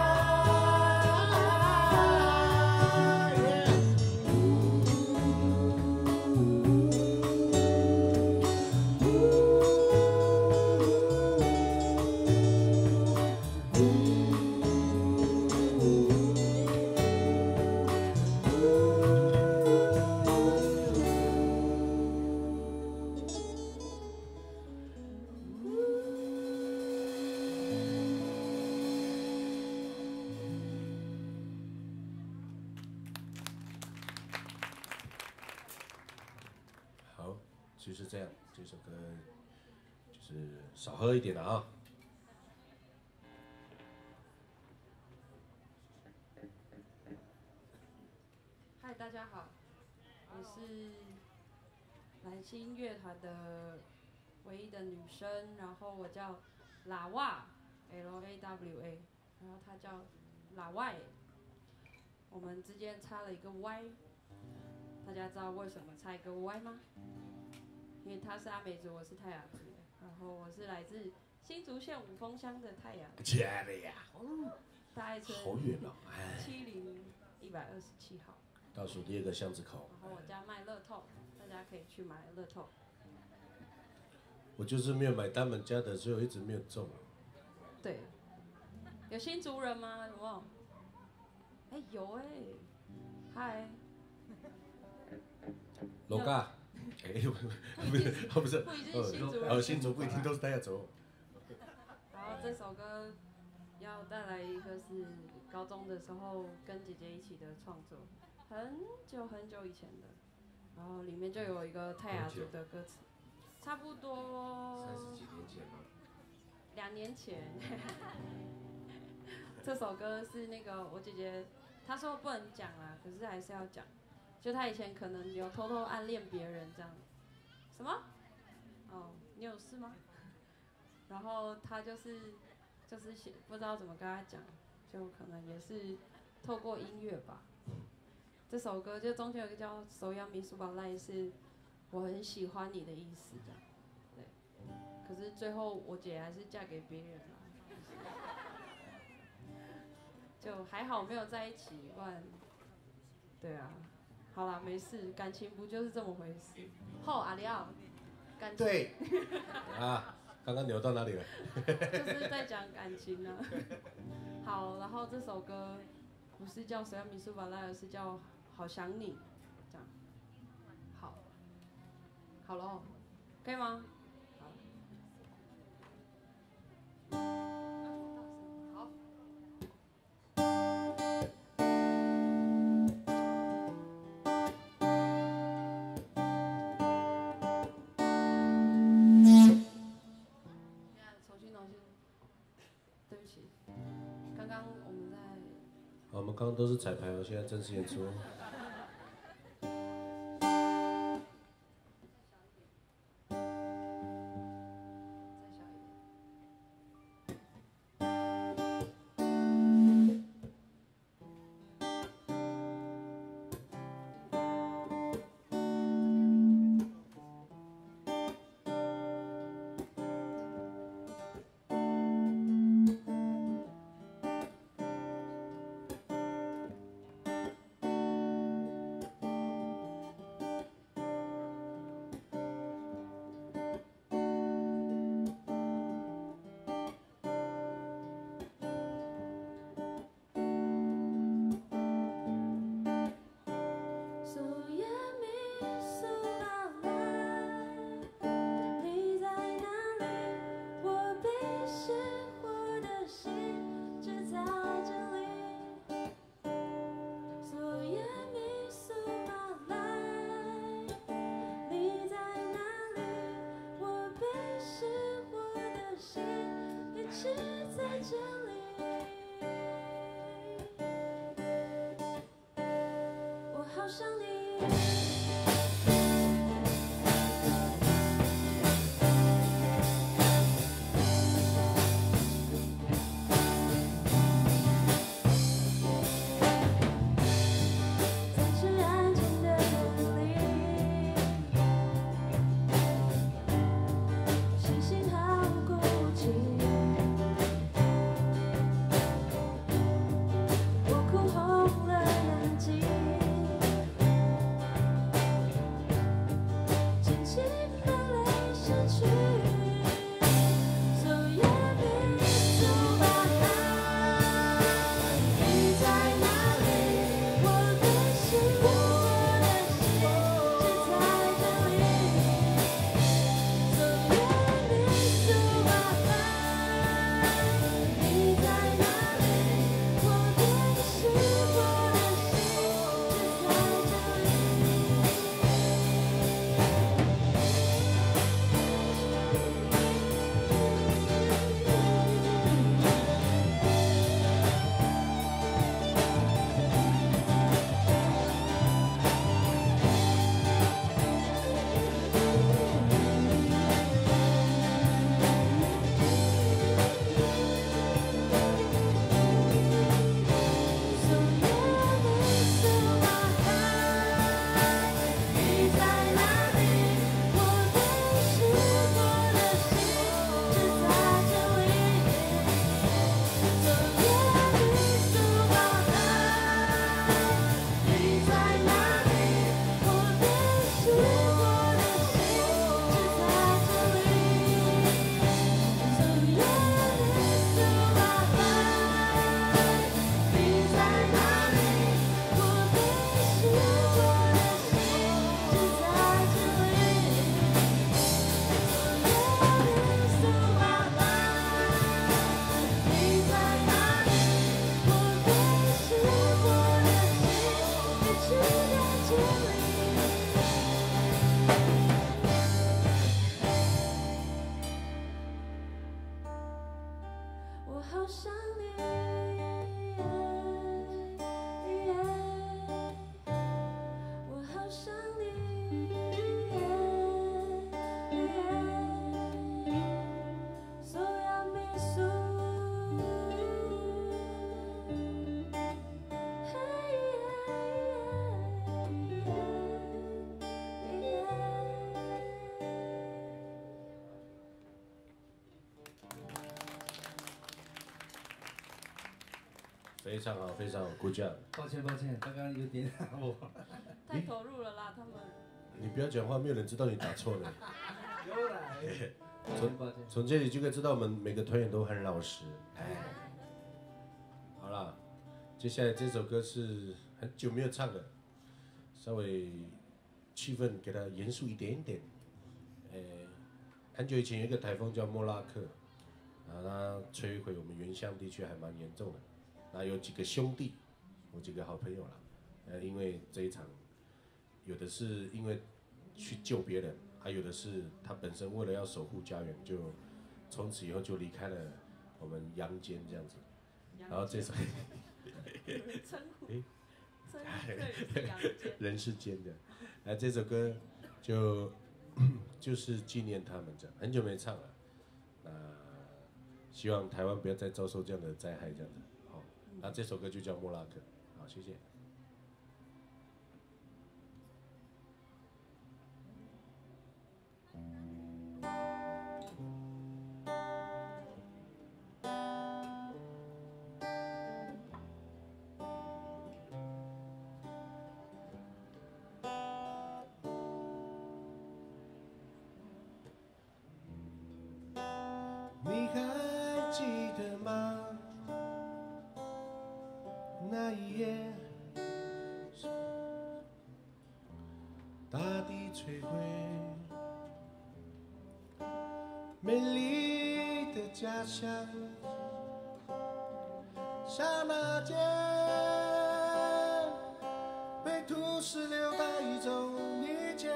就是这样，这首歌就是少喝一点了啊。 嗨，大家好，我是蓝星乐团的唯一的女生，然后我叫拉瓦 ，LAWA， 然后她叫拉外，我们之间差了一个 Y， 大家知道为什么差一个 Y 吗？因为她是阿美族，我是泰雅族，然后我是来自新竹县五峰乡的泰雅族， 假的呀， 大爱村好远哦，哎， 70127号。 倒数第2个巷子口。 然后我家卖乐透，大家可以去买乐透。 我就是没有买他们家的，所以我一直没有中。 对，有新竹人吗？有没有？哎，有哎，嗨。 楼嘎，哎，不是， 不一定新竹人。 新竹不一定都是大家走。 然后这首歌要带来一个是高中的时候跟姐姐一起的创作，很久很久以前的，然后里面就有一个泰雅族的歌词，差不多 30几年前吗 ？2年前。这首歌是那个我姐姐，她说不能讲啦，可是还是要讲。就她以前可能有偷偷暗恋别人这样。什么？哦，你有事吗？然后她就是不知道怎么跟她讲，就可能也是透过音乐吧。这首歌就中间有一个叫“手要米苏宝赖”，是我很喜欢你的意思这样。对，可是最后我姐还是嫁给别人了。就还好没有在一起，不然，对啊，好啦，没事，感情不就是这么回事？后阿里奥，感情对，啊，刚刚聊到哪里了？ 就是在讲感情啊。好，然后这首歌不是叫《谁要米苏巴拉》，而是叫《好想你》，这样。好，好了，可以吗？ 我们刚刚都是彩排哦，现在正式演出。 我哭红了眼睛。 非常好，非常好，Good job。 抱歉，刚刚有点我。 太投入了啦，他们。 你不要讲话，没有人知道你打错了。 又来。 从这里就可以知道我们每个团员都很老实。好啦，接下来这首歌是很久没有唱了，稍微气氛给它严肃一点点。很久以前有一个台风叫莫拉克，它摧毁我们原乡地区还蛮严重的。那有几个兄弟，我几个好朋友啦，因为这一场，有的是因为去救别人。还有的是他本身为了要守护家园，就从此以后就离开了我们阳间这样子。然后这首称呼是阳间人世间的，这首歌就是纪念他们这样，很久没唱了。希望台湾不要再遭受这样的灾害这样子。好，那这首歌就叫《莫拉克》。好，谢谢。 你还记得吗？那一夜，大地摧毁美丽的家乡，刹那间被土石流带走一切。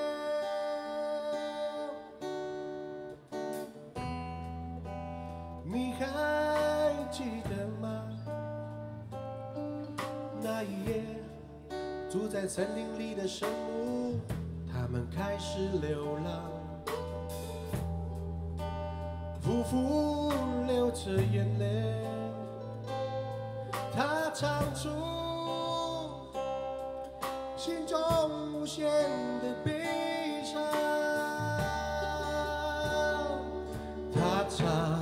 你还记得吗？那一夜，住在森林里的生物，他们开始流浪，夫妇流着眼泪，他唱出心中无限的悲伤，他唱。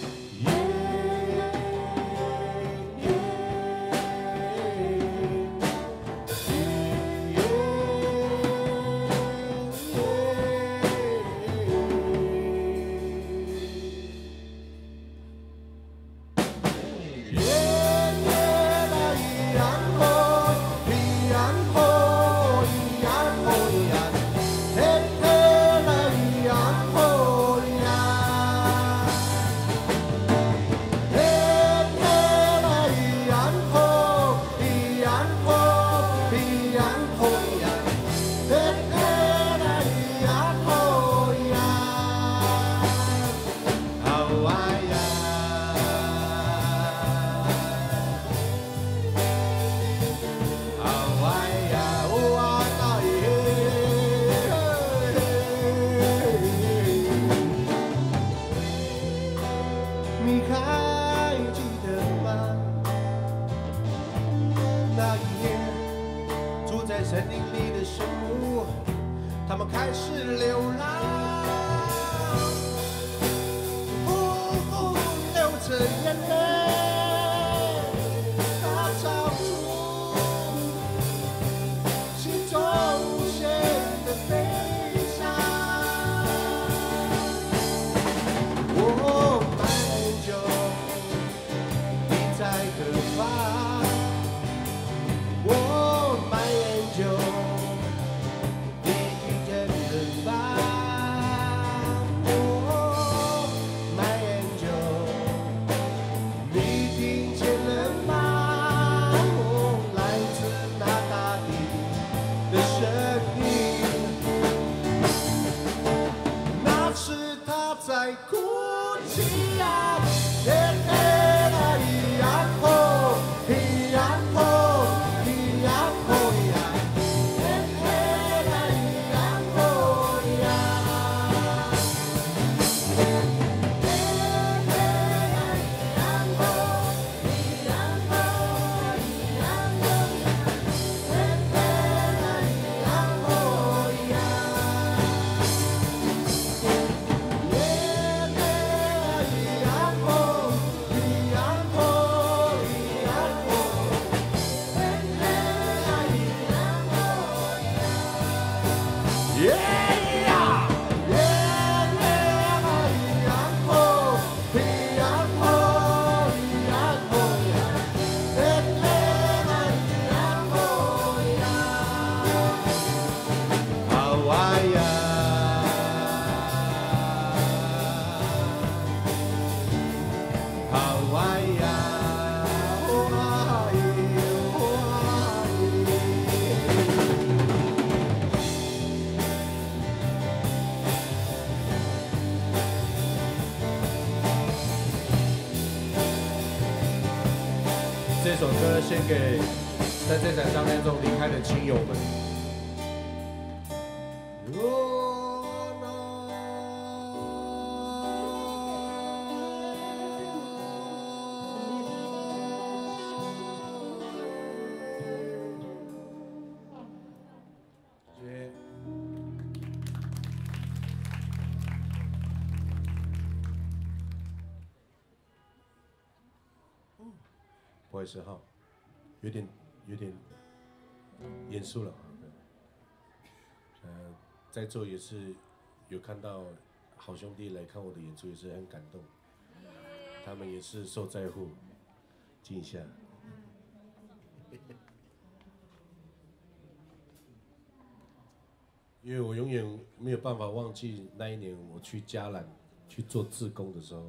他们开始流浪，夫妇流着眼泪，他唱出心中无限的悲伤。哦，My angel，你在何方？哦，My angel。 这首歌献给在这场灾难中离开的亲友们。不好意思哈，有点严肃了。在座也是有看到好兄弟来看我的演出，也是很感动。他们也是受灾户，静一下。因为我永远没有办法忘记那一年我去嘉兰去做志工的时候，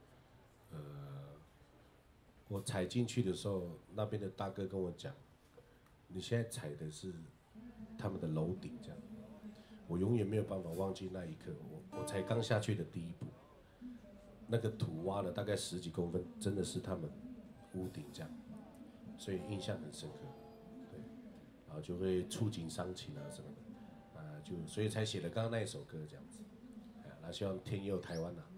我踩进去的时候，那边的大哥跟我讲：“你现在踩的是他们的楼顶。”这样，我永远没有办法忘记那一刻。我才刚下去的第一步，那个土挖了大概10几公分，真的是他们屋顶这样，所以印象很深刻。对，然后就会触景伤情啊什么的，所以才写了刚刚那一首歌这样子。那希望天佑台湾呐。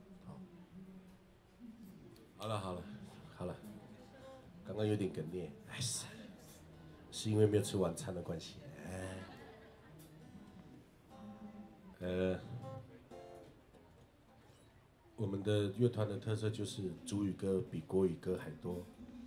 好了。刚刚有点哽咽，是因为没有吃晚餐的关系。我们的乐团的特色就是族语歌比国语歌还多。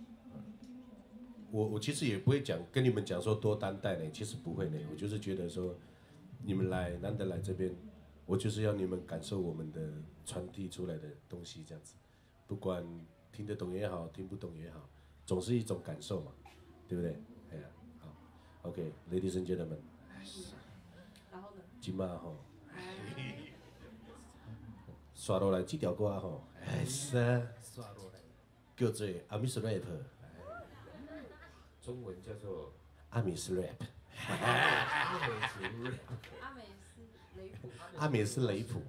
我其实也不会跟你们讲说多担待呢，其实不会呢。我就是觉得说，你们难得来这边，我就是要你们感受我们的传递出来的东西，这样子，不管听得懂也好，听不懂也好。总是一种感受嘛，对不对？哎呀，好 ，OK，ladies and gentlemen， 然后呢？ 今晚吼，刷落来这条歌吼，刷落来，叫做阿米斯 rap， 中文叫做阿米斯 rap， 阿美是雷普，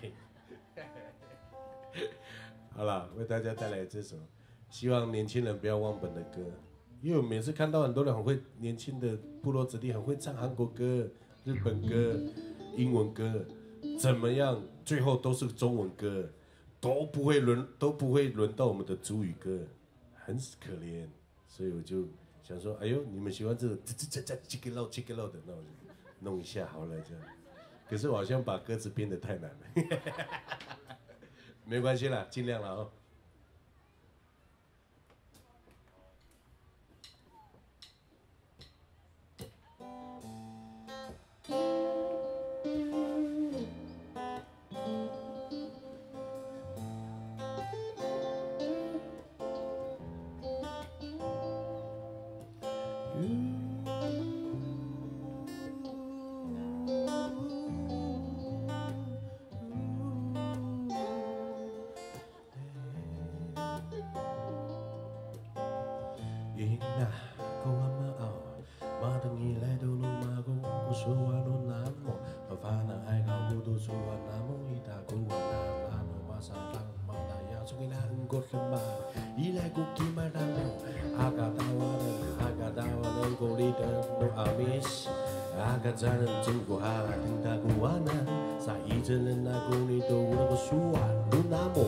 好了，为大家带来这首。希望年轻人不要忘本的歌，因为我每次看到很多人很会，年轻的部落子弟很会唱韩国歌、日本歌、英文歌，怎么样？最后都是中文歌，都不会轮到我们的族语歌，很可怜。所以我就想说，哎呦，你们喜欢这种这个肉的，那我就弄一下好了这样。可是我好像把歌词编得太难了，没关系啦，尽量了哦。Agazaran tunggu hala tinta kuwana sa ijalan aku nito una kosuan lunamo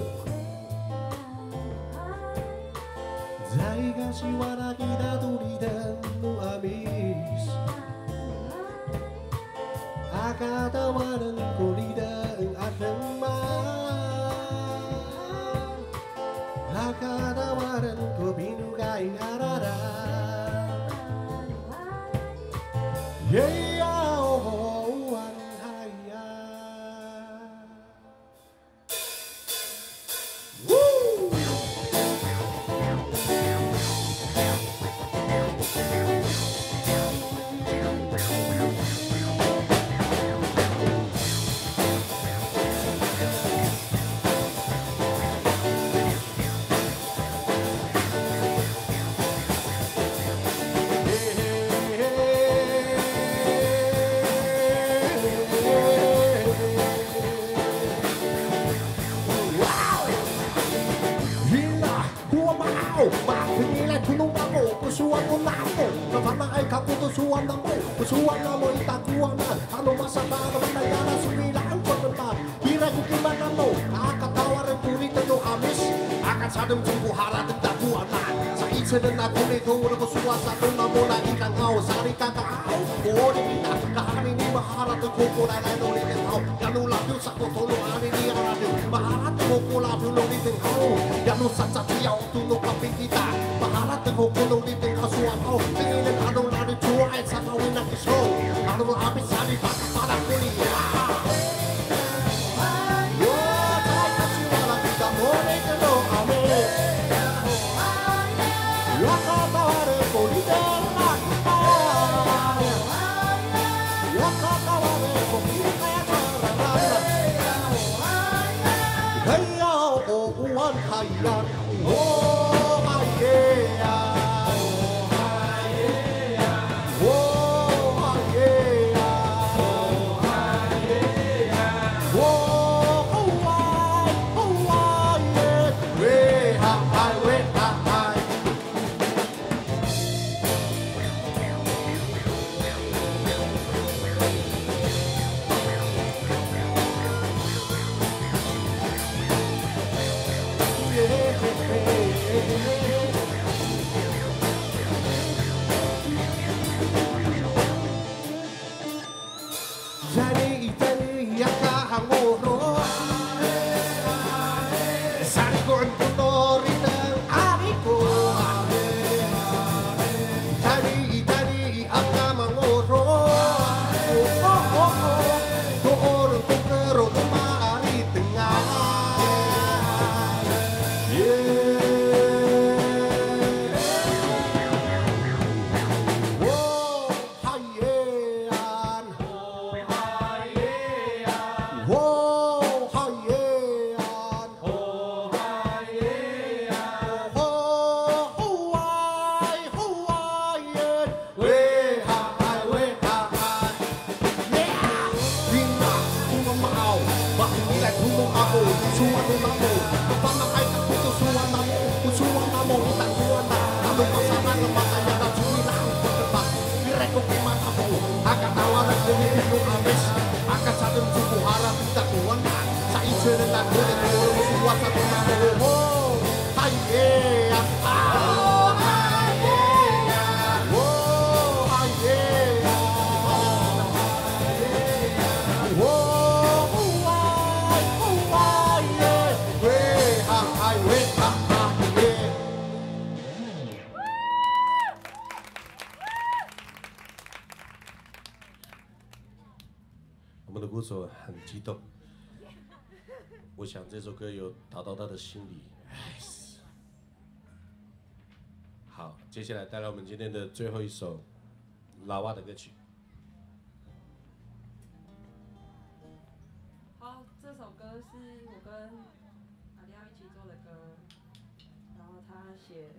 Zai kashiwana kita tulidan no amis Akatawanan ko lidan at naman Akatawanan ko binugaing arara Yeah Usuan mo itakuan na, ano masama ka mataya na sumilaan ko naman. Kira ko kimana mo, nakakatawa rin punit ito amis. Akan sadang sumbuhara ng dakuan na. Sa isa na nakulit, huwag ko suwasa kung na mo na ikang aw. Sari kakaaw, kuhonin kita, kahanin ni maharat ng kukulan ay ulit ng aw. Yanulat yung sa kutulungan ni arat yung maharat ng kukulan yung ulit ng aw. Yanusat sa tiyaw, tulong kapit kita. Maharat ng kukulong ulit ng asuan aw. Tingin ang anong narin tuwa ay sa kawin ng isyo. Anong lapis sa liba, parang kuliya.我们的鼓手很激动，我想这首歌有打到他的心里。好，接下来带来我们今天的最后一首老蛙的歌曲。 好，这首歌是我跟阿亮一起做的歌，然后他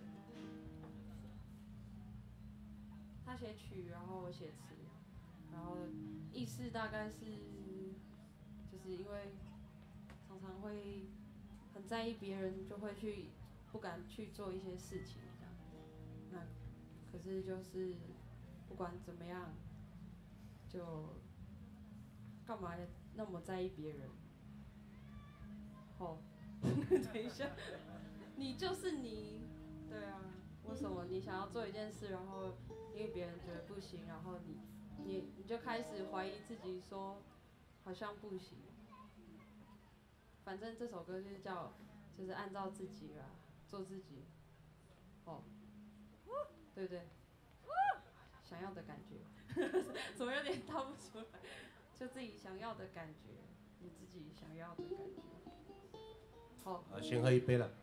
写曲，然后我写词，然后意思大概是，就是因为常常会很在意别人，就会不敢去做一些事情这样。那可是就是不管怎么样，就干嘛那么在意别人？哦，等一下，你就是你，对啊，为什么你想要做一件事，然后因为别人觉得不行，然后你就开始怀疑自己，说好像不行。反正这首歌就是按照自己啦，做自己。哦，对对，想要的感觉，怎么有点套不出来？就自己想要的感觉，你自己想要的感觉。好， 先喝一杯了。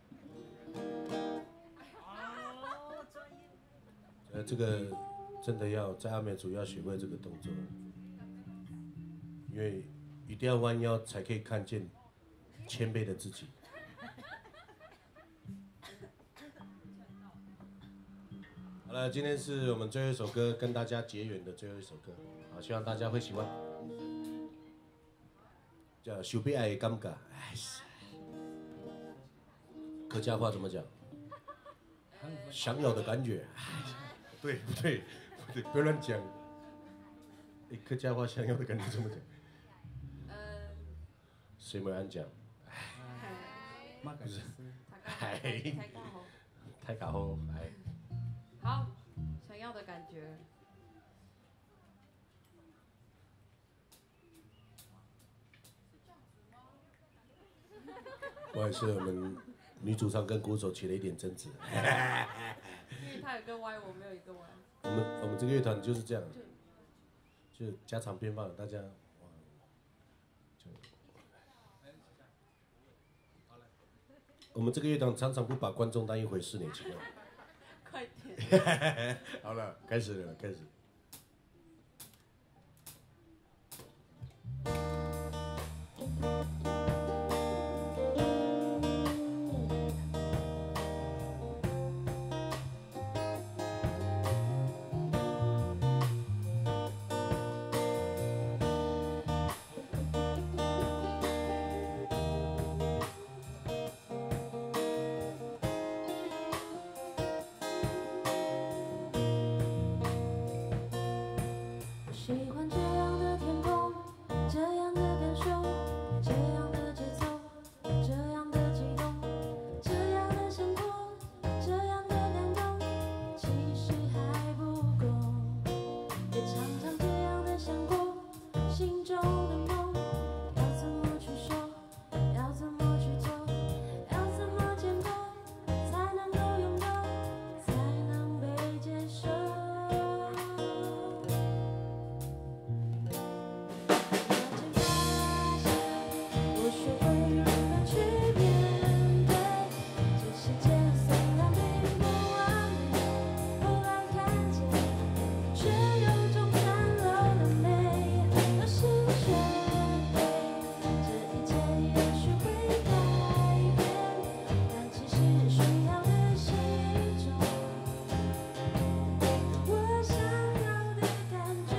这个真的要在阿美族要学会这个动作，因为一定要弯腰才可以看见谦卑的自己。好了，今天是我们最后一首歌，跟大家结缘的最后一首歌，好，希望大家会喜欢。叫“受被爱的感觉”，客家话怎么讲？想要的感觉。对不对？不对，不要乱讲。 客家话想要的感觉怎么讲？ 嗯， 谁没安讲？ 马改斯， 太高吼。 太搞好，哎。 好，想要的感觉。 不好意思，我们女主唱跟鼓手起了一点争执。 因为他有一个歪，我没有一个歪。 我们这个乐团就是这样，就家常便饭，大家就我们这个乐团常常不把观众当一回事，你知道吗？ 快点。 好了，开始了，开始。 喜欢这样的天空，这样的感受，这样的节奏，这样的激动，这样的生活，这样的感动，其实还不够。也常常这样的想过，心中的梦，要怎么去说，要怎么去做，要怎么见过，才能够拥有，才能被接受。我学会如何去面对这世界，虽然并不完美，后来看见，却有种残留的美。有时学会，这一切也许会改变，但其实需要的是一种我想要的感觉。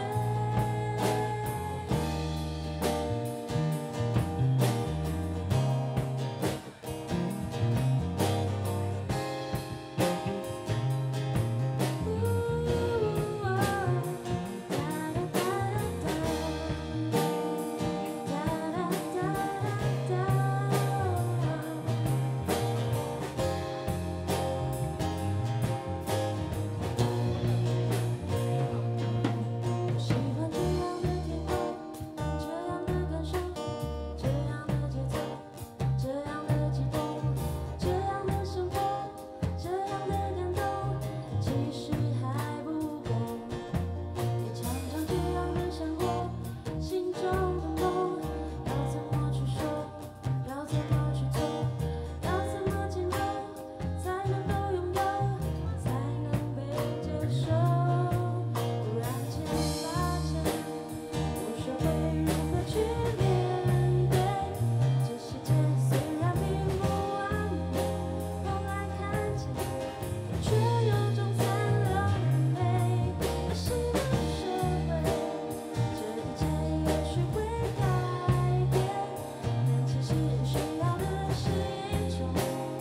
喜欢这样的天空，这样的感受，这样的节奏，这样的激动，这样的生活，这样的感动，其实还不够。也常常这样的想过，心中的梦，要怎么去说，要怎么去做，要怎么迁就，才能够拥有，才能被接受。突然间发现，我学会如何去面对这世界，虽然并不完美，后来看见，却有种残留的美。可是我学会，这一切也许会改变，但其实需要的是一种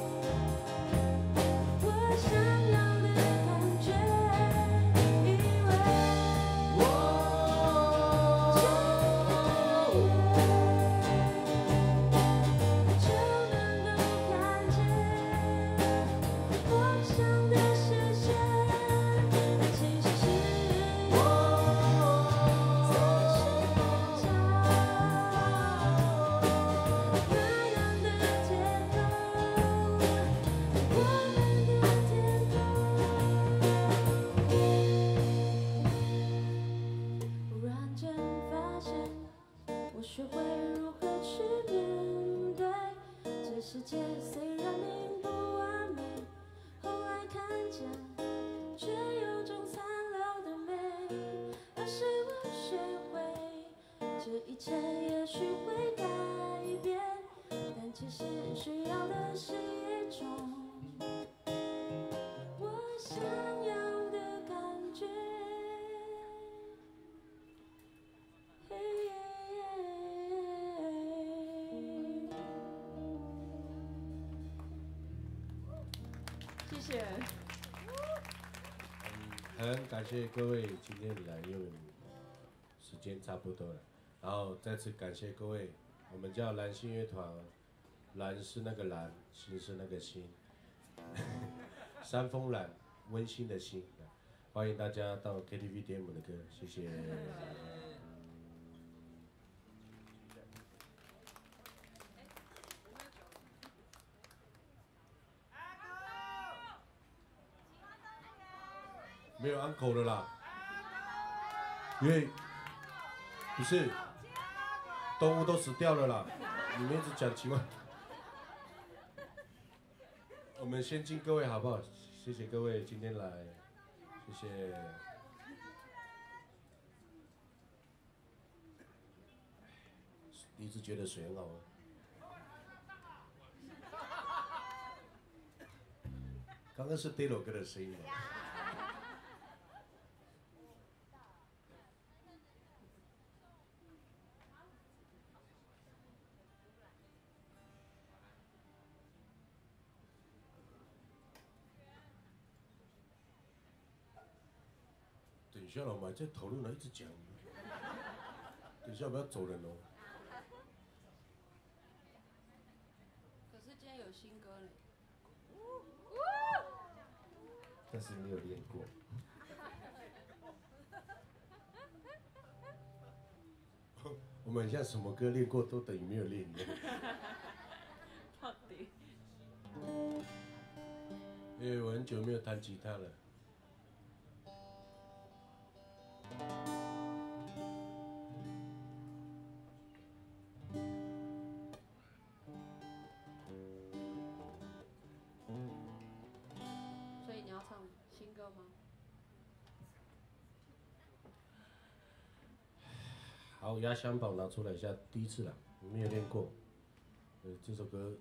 我想要的感觉，因为我就能够看见我想的实现，其实是我在寻找那样的天空，我们的天空。忽然间发现，我学会如何去面对这世界，虽然并不完美，后来看见，却有种残留的美。而是我学会，这一切也许会改变，但其实需要的是一种我想要的感觉。 谢谢。 很感谢各位今天来用时间差不多了。然后再次感谢各位，我们叫蓝星乐团，蓝是那个蓝，星是那个星，山峰蓝，温馨的馨。欢迎大家到 KTV 点我们的歌，谢谢。没有 uncle 了啦，因为不是动物都死掉了啦，你们一直讲奇怪。我们先敬各位好不好？谢谢各位今天来，谢谢。第一次觉得水很好喝。刚刚是 Delo 哥的声音吗？等一下了，我们还在讨论呢，一直讲。等一下我们要走人哦。 可是今天有新歌嘞。 但是没有练过。我们像什么歌练过都等于没有练一样。 到底？ 因为我很久没有弹吉他了。 所以你要唱新歌吗？ 好，压箱宝拿出来一下，第一次啦，我没有练过。这首歌，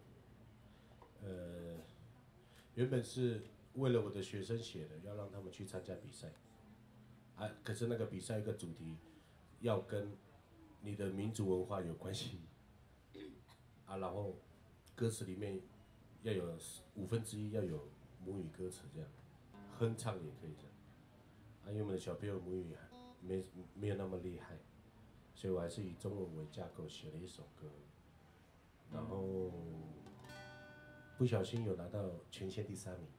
原本是为了我的学生写的，要让他们去参加比赛。啊，可是那个比赛一个主题要跟你的民族文化有关系。啊，然后歌词里面要有1/5要有母语歌词，这样哼唱也可以这样。啊，因为我们的小朋友母语没有那么厉害。所以我还是以中文为架构写了一首歌，然后不小心有拿到全县第3名，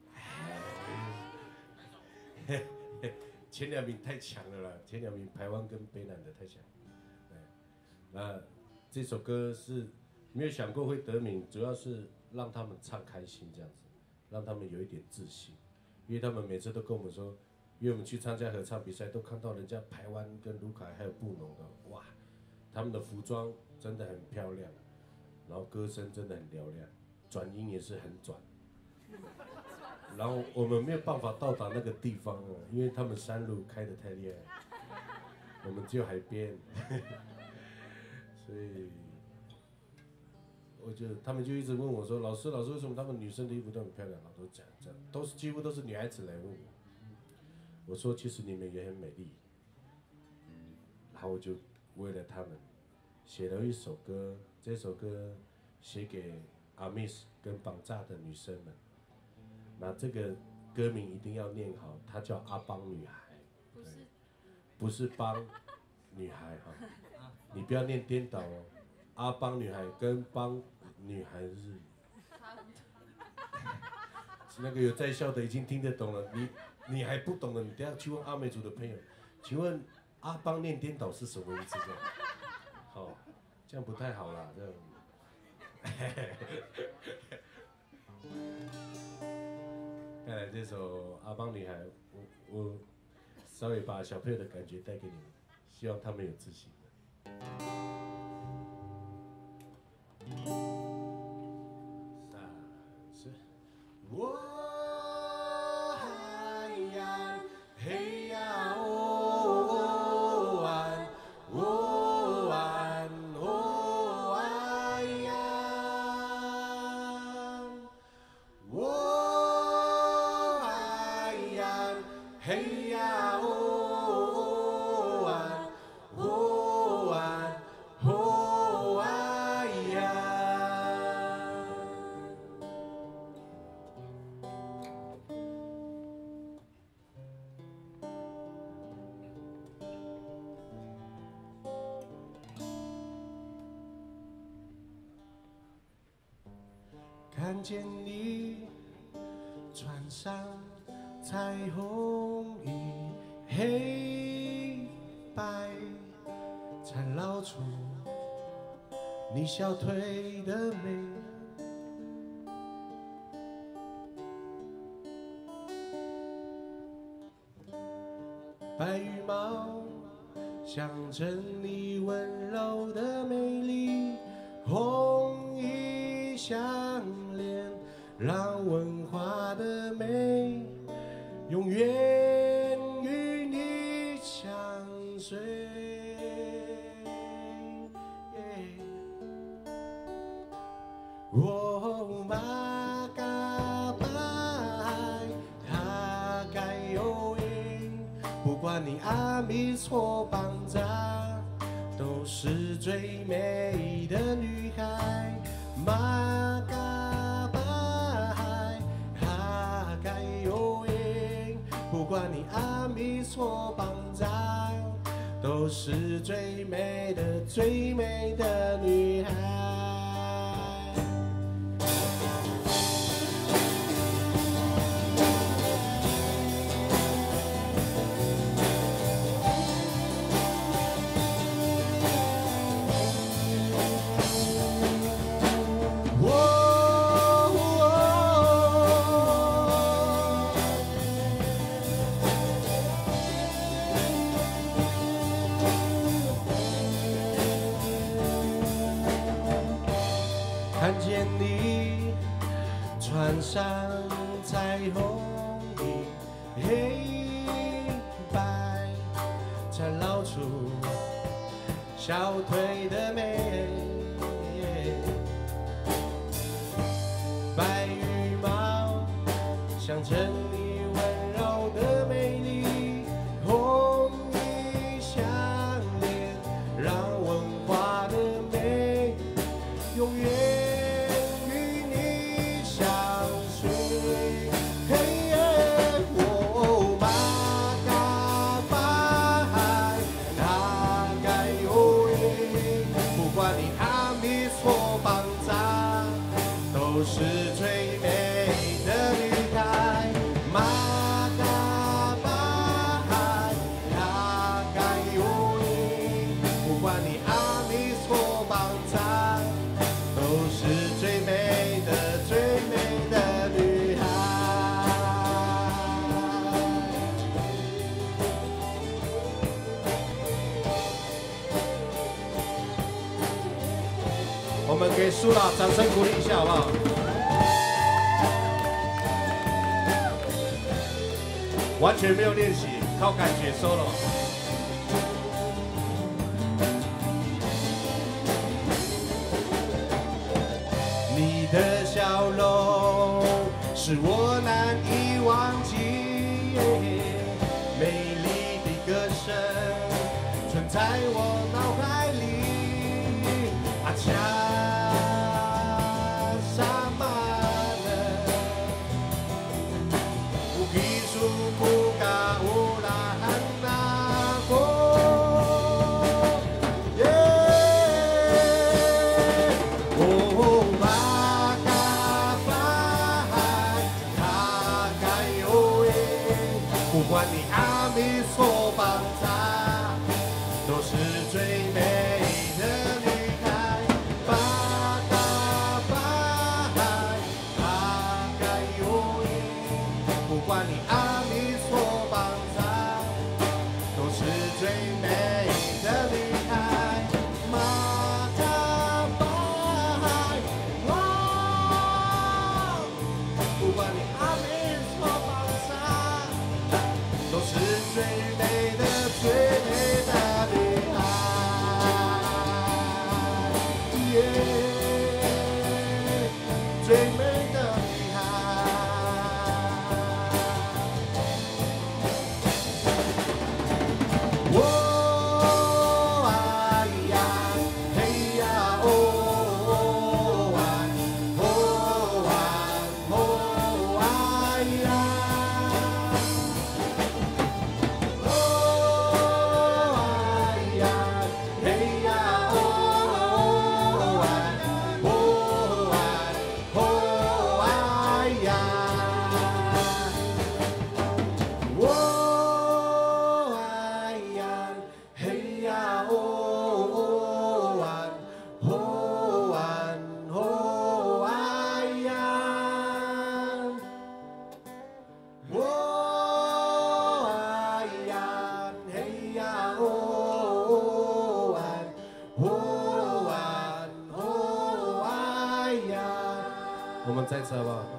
前2名太强了啦，前2名台湾跟北南的太强。那这首歌是没有想过会得名，主要是让他们唱开心这样子，让他们有一点自信，因为他们每次都跟我们说。因为我们去参加合唱比赛，都看到人家台湾跟卢凯还有布农的，哇，他们的服装真的很漂亮，然后歌声真的很嘹亮，转音也是很转。然后我们没有办法到达那个地方哦，因为他们山路开得太厉害，我们只有海边，所以他们就一直问我说：“老师，为什么他们女生的衣服都很漂亮？”我都讲，几乎都是女孩子来问我。我说其实你们也很美丽，然后我就为了他们写了一首歌，这首歌写给阿 Miss 跟绑架的女生们。那这个歌名一定要念好，它叫阿邦女孩，不是帮女孩哈，你不要念颠倒哦。阿邦女孩跟帮女孩是那个有在校的已经听得懂了，你还不懂的，你等下去问阿美族的朋友，请问阿邦念颠倒是什么意思？这样，好，这样不太好啦，这样。看来这首《阿邦女孩》，我稍微把小朋友的感觉带给你们，希望他们有自信。3、4，我。 看见你穿上彩虹衣，黑白缠绕出你小腿的美。白羽毛象征你温柔的美丽，红衣项链让文化的美永远与你相随。哦，马嘎拜哈盖哟诶，不管你阿弥陀邦扎，都是最美的女孩。马嘎拜哈盖哟诶，不管你阿弥陀邦扎，都是最美的最美的女孩。看见你穿上彩虹衣，黑白缠绕出小腿的美，白羽毛象征你温柔的美丽，红衣项链让文化的美永远与你相随。嘿耶，哦，马嘎拜哈盖哟耶，不管你阿弥陀邦扎，都是最美的女孩。马嘎拜哈盖哟耶，不管你阿弥陀邦扎，都是最美的最美的女孩。我们给苏老掌声鼓励一下好不好？完全没有练习，靠感觉 solo。你的笑容是我难以忘记，美丽的歌声存在我脑海里。阿恰萨玛呢，乌基苏布嘎乌拉汉那国，耶，哦马嘎巴海，卡盖哟我们再次好不好？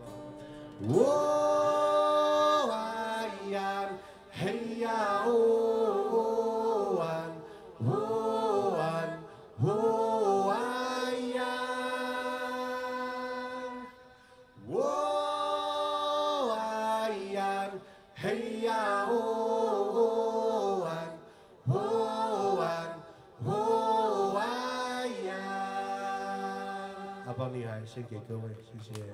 哦啊呀，嘿呀哦啊，哦啊哦啊呀，哦啊呀，嘿呀哦啊，哦啊哦啊呀。阿邦女孩献给各位，谢谢。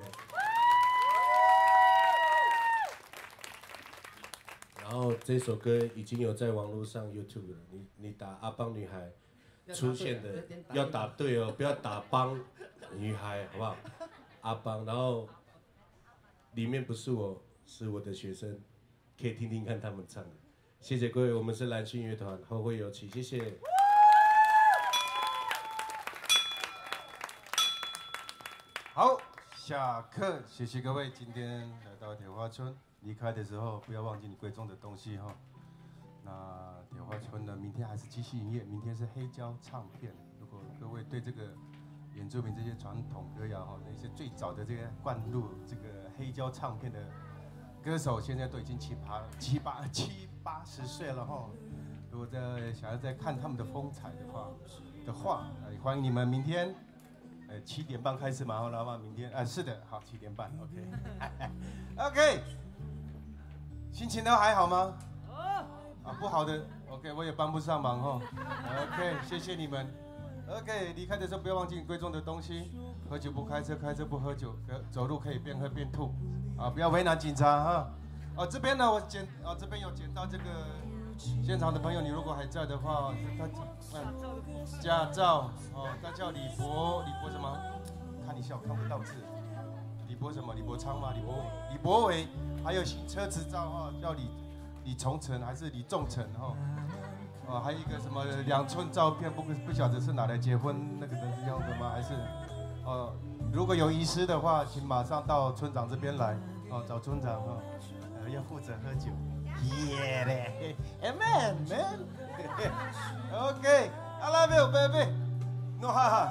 然后这首歌已经有在网络上 YouTube 了，你打阿邦女孩出现的要打对哦，不要打邦女孩，好不好？阿邦，然后里面不是我，是我的学生，可以听听看他们唱的。谢谢各位，我们是蓝星乐团，后会有期，谢谢。 好，下课，谢谢各位，今天来到铁花村。离开的时候不要忘记你贵重的东西哈。那铁花村呢，明天还是继续营业，明天是黑胶唱片。如果各位对这个原住民这些传统歌谣哈，那些最早的这些灌入这个黑胶唱片的歌手，现在都已经七八十岁了哈。如果想要再看他们的风采的话，欢迎你们明天。7点半开始嘛，好了吗？明天是的，好，7点半 ，OK，OK，心情都还好吗？不好的 ，OK， 我也帮不上忙哈 ，OK， 谢谢你们 ，OK， 离开的时候不要忘记贵重的东西，喝酒不开车，开车不喝酒，走路可以边喝边吐，不要为难警察哈。这边呢，这边有捡到这个现场的朋友，你如果还在的话，驾照他叫李博什么？看一下，我看不到字。李博什么？李博昌吗？李博伟，还有行车执照叫李崇成还是李仲成还有一个什么2寸照片，不晓得是拿来结婚那个人用的吗？还是如果有遗失的话，请马上到村长这边来找村长要负责喝酒。Yeah, man. Okay, I love you, baby. No, haha.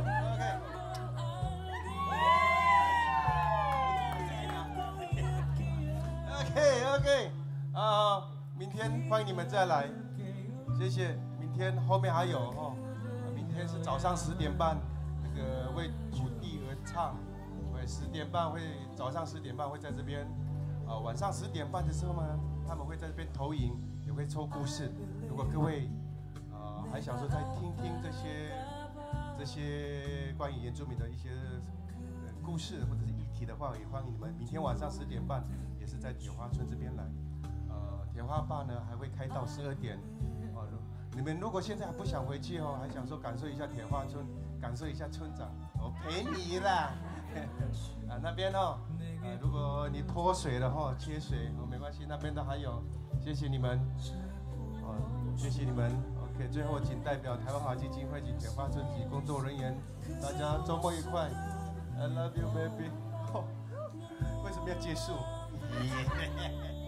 Okay. 明天欢迎你们再来，谢谢。明天后面还有明天是早上10点半，那个为土地而唱，早上10点半会在这边。晚上10点半的时候呢，他们会在这边投影，也会抽故事。如果各位还想说再听听这些关于原住民的一些故事或者是议题的话，也欢迎你们明天晚上10点半也是在铁花村这边来。铁花坝呢还会开到12点。你们如果现在还不想回去还想说感受一下铁花村，感受一下村长，我陪你啦。那边如果你脱水了缺水没关系，那边都还有。谢谢你们，谢谢你们。OK， 最后仅代表台湾华基金会及铁花村及工作人员，大家周末愉快。I love you, baby。为什么要结束？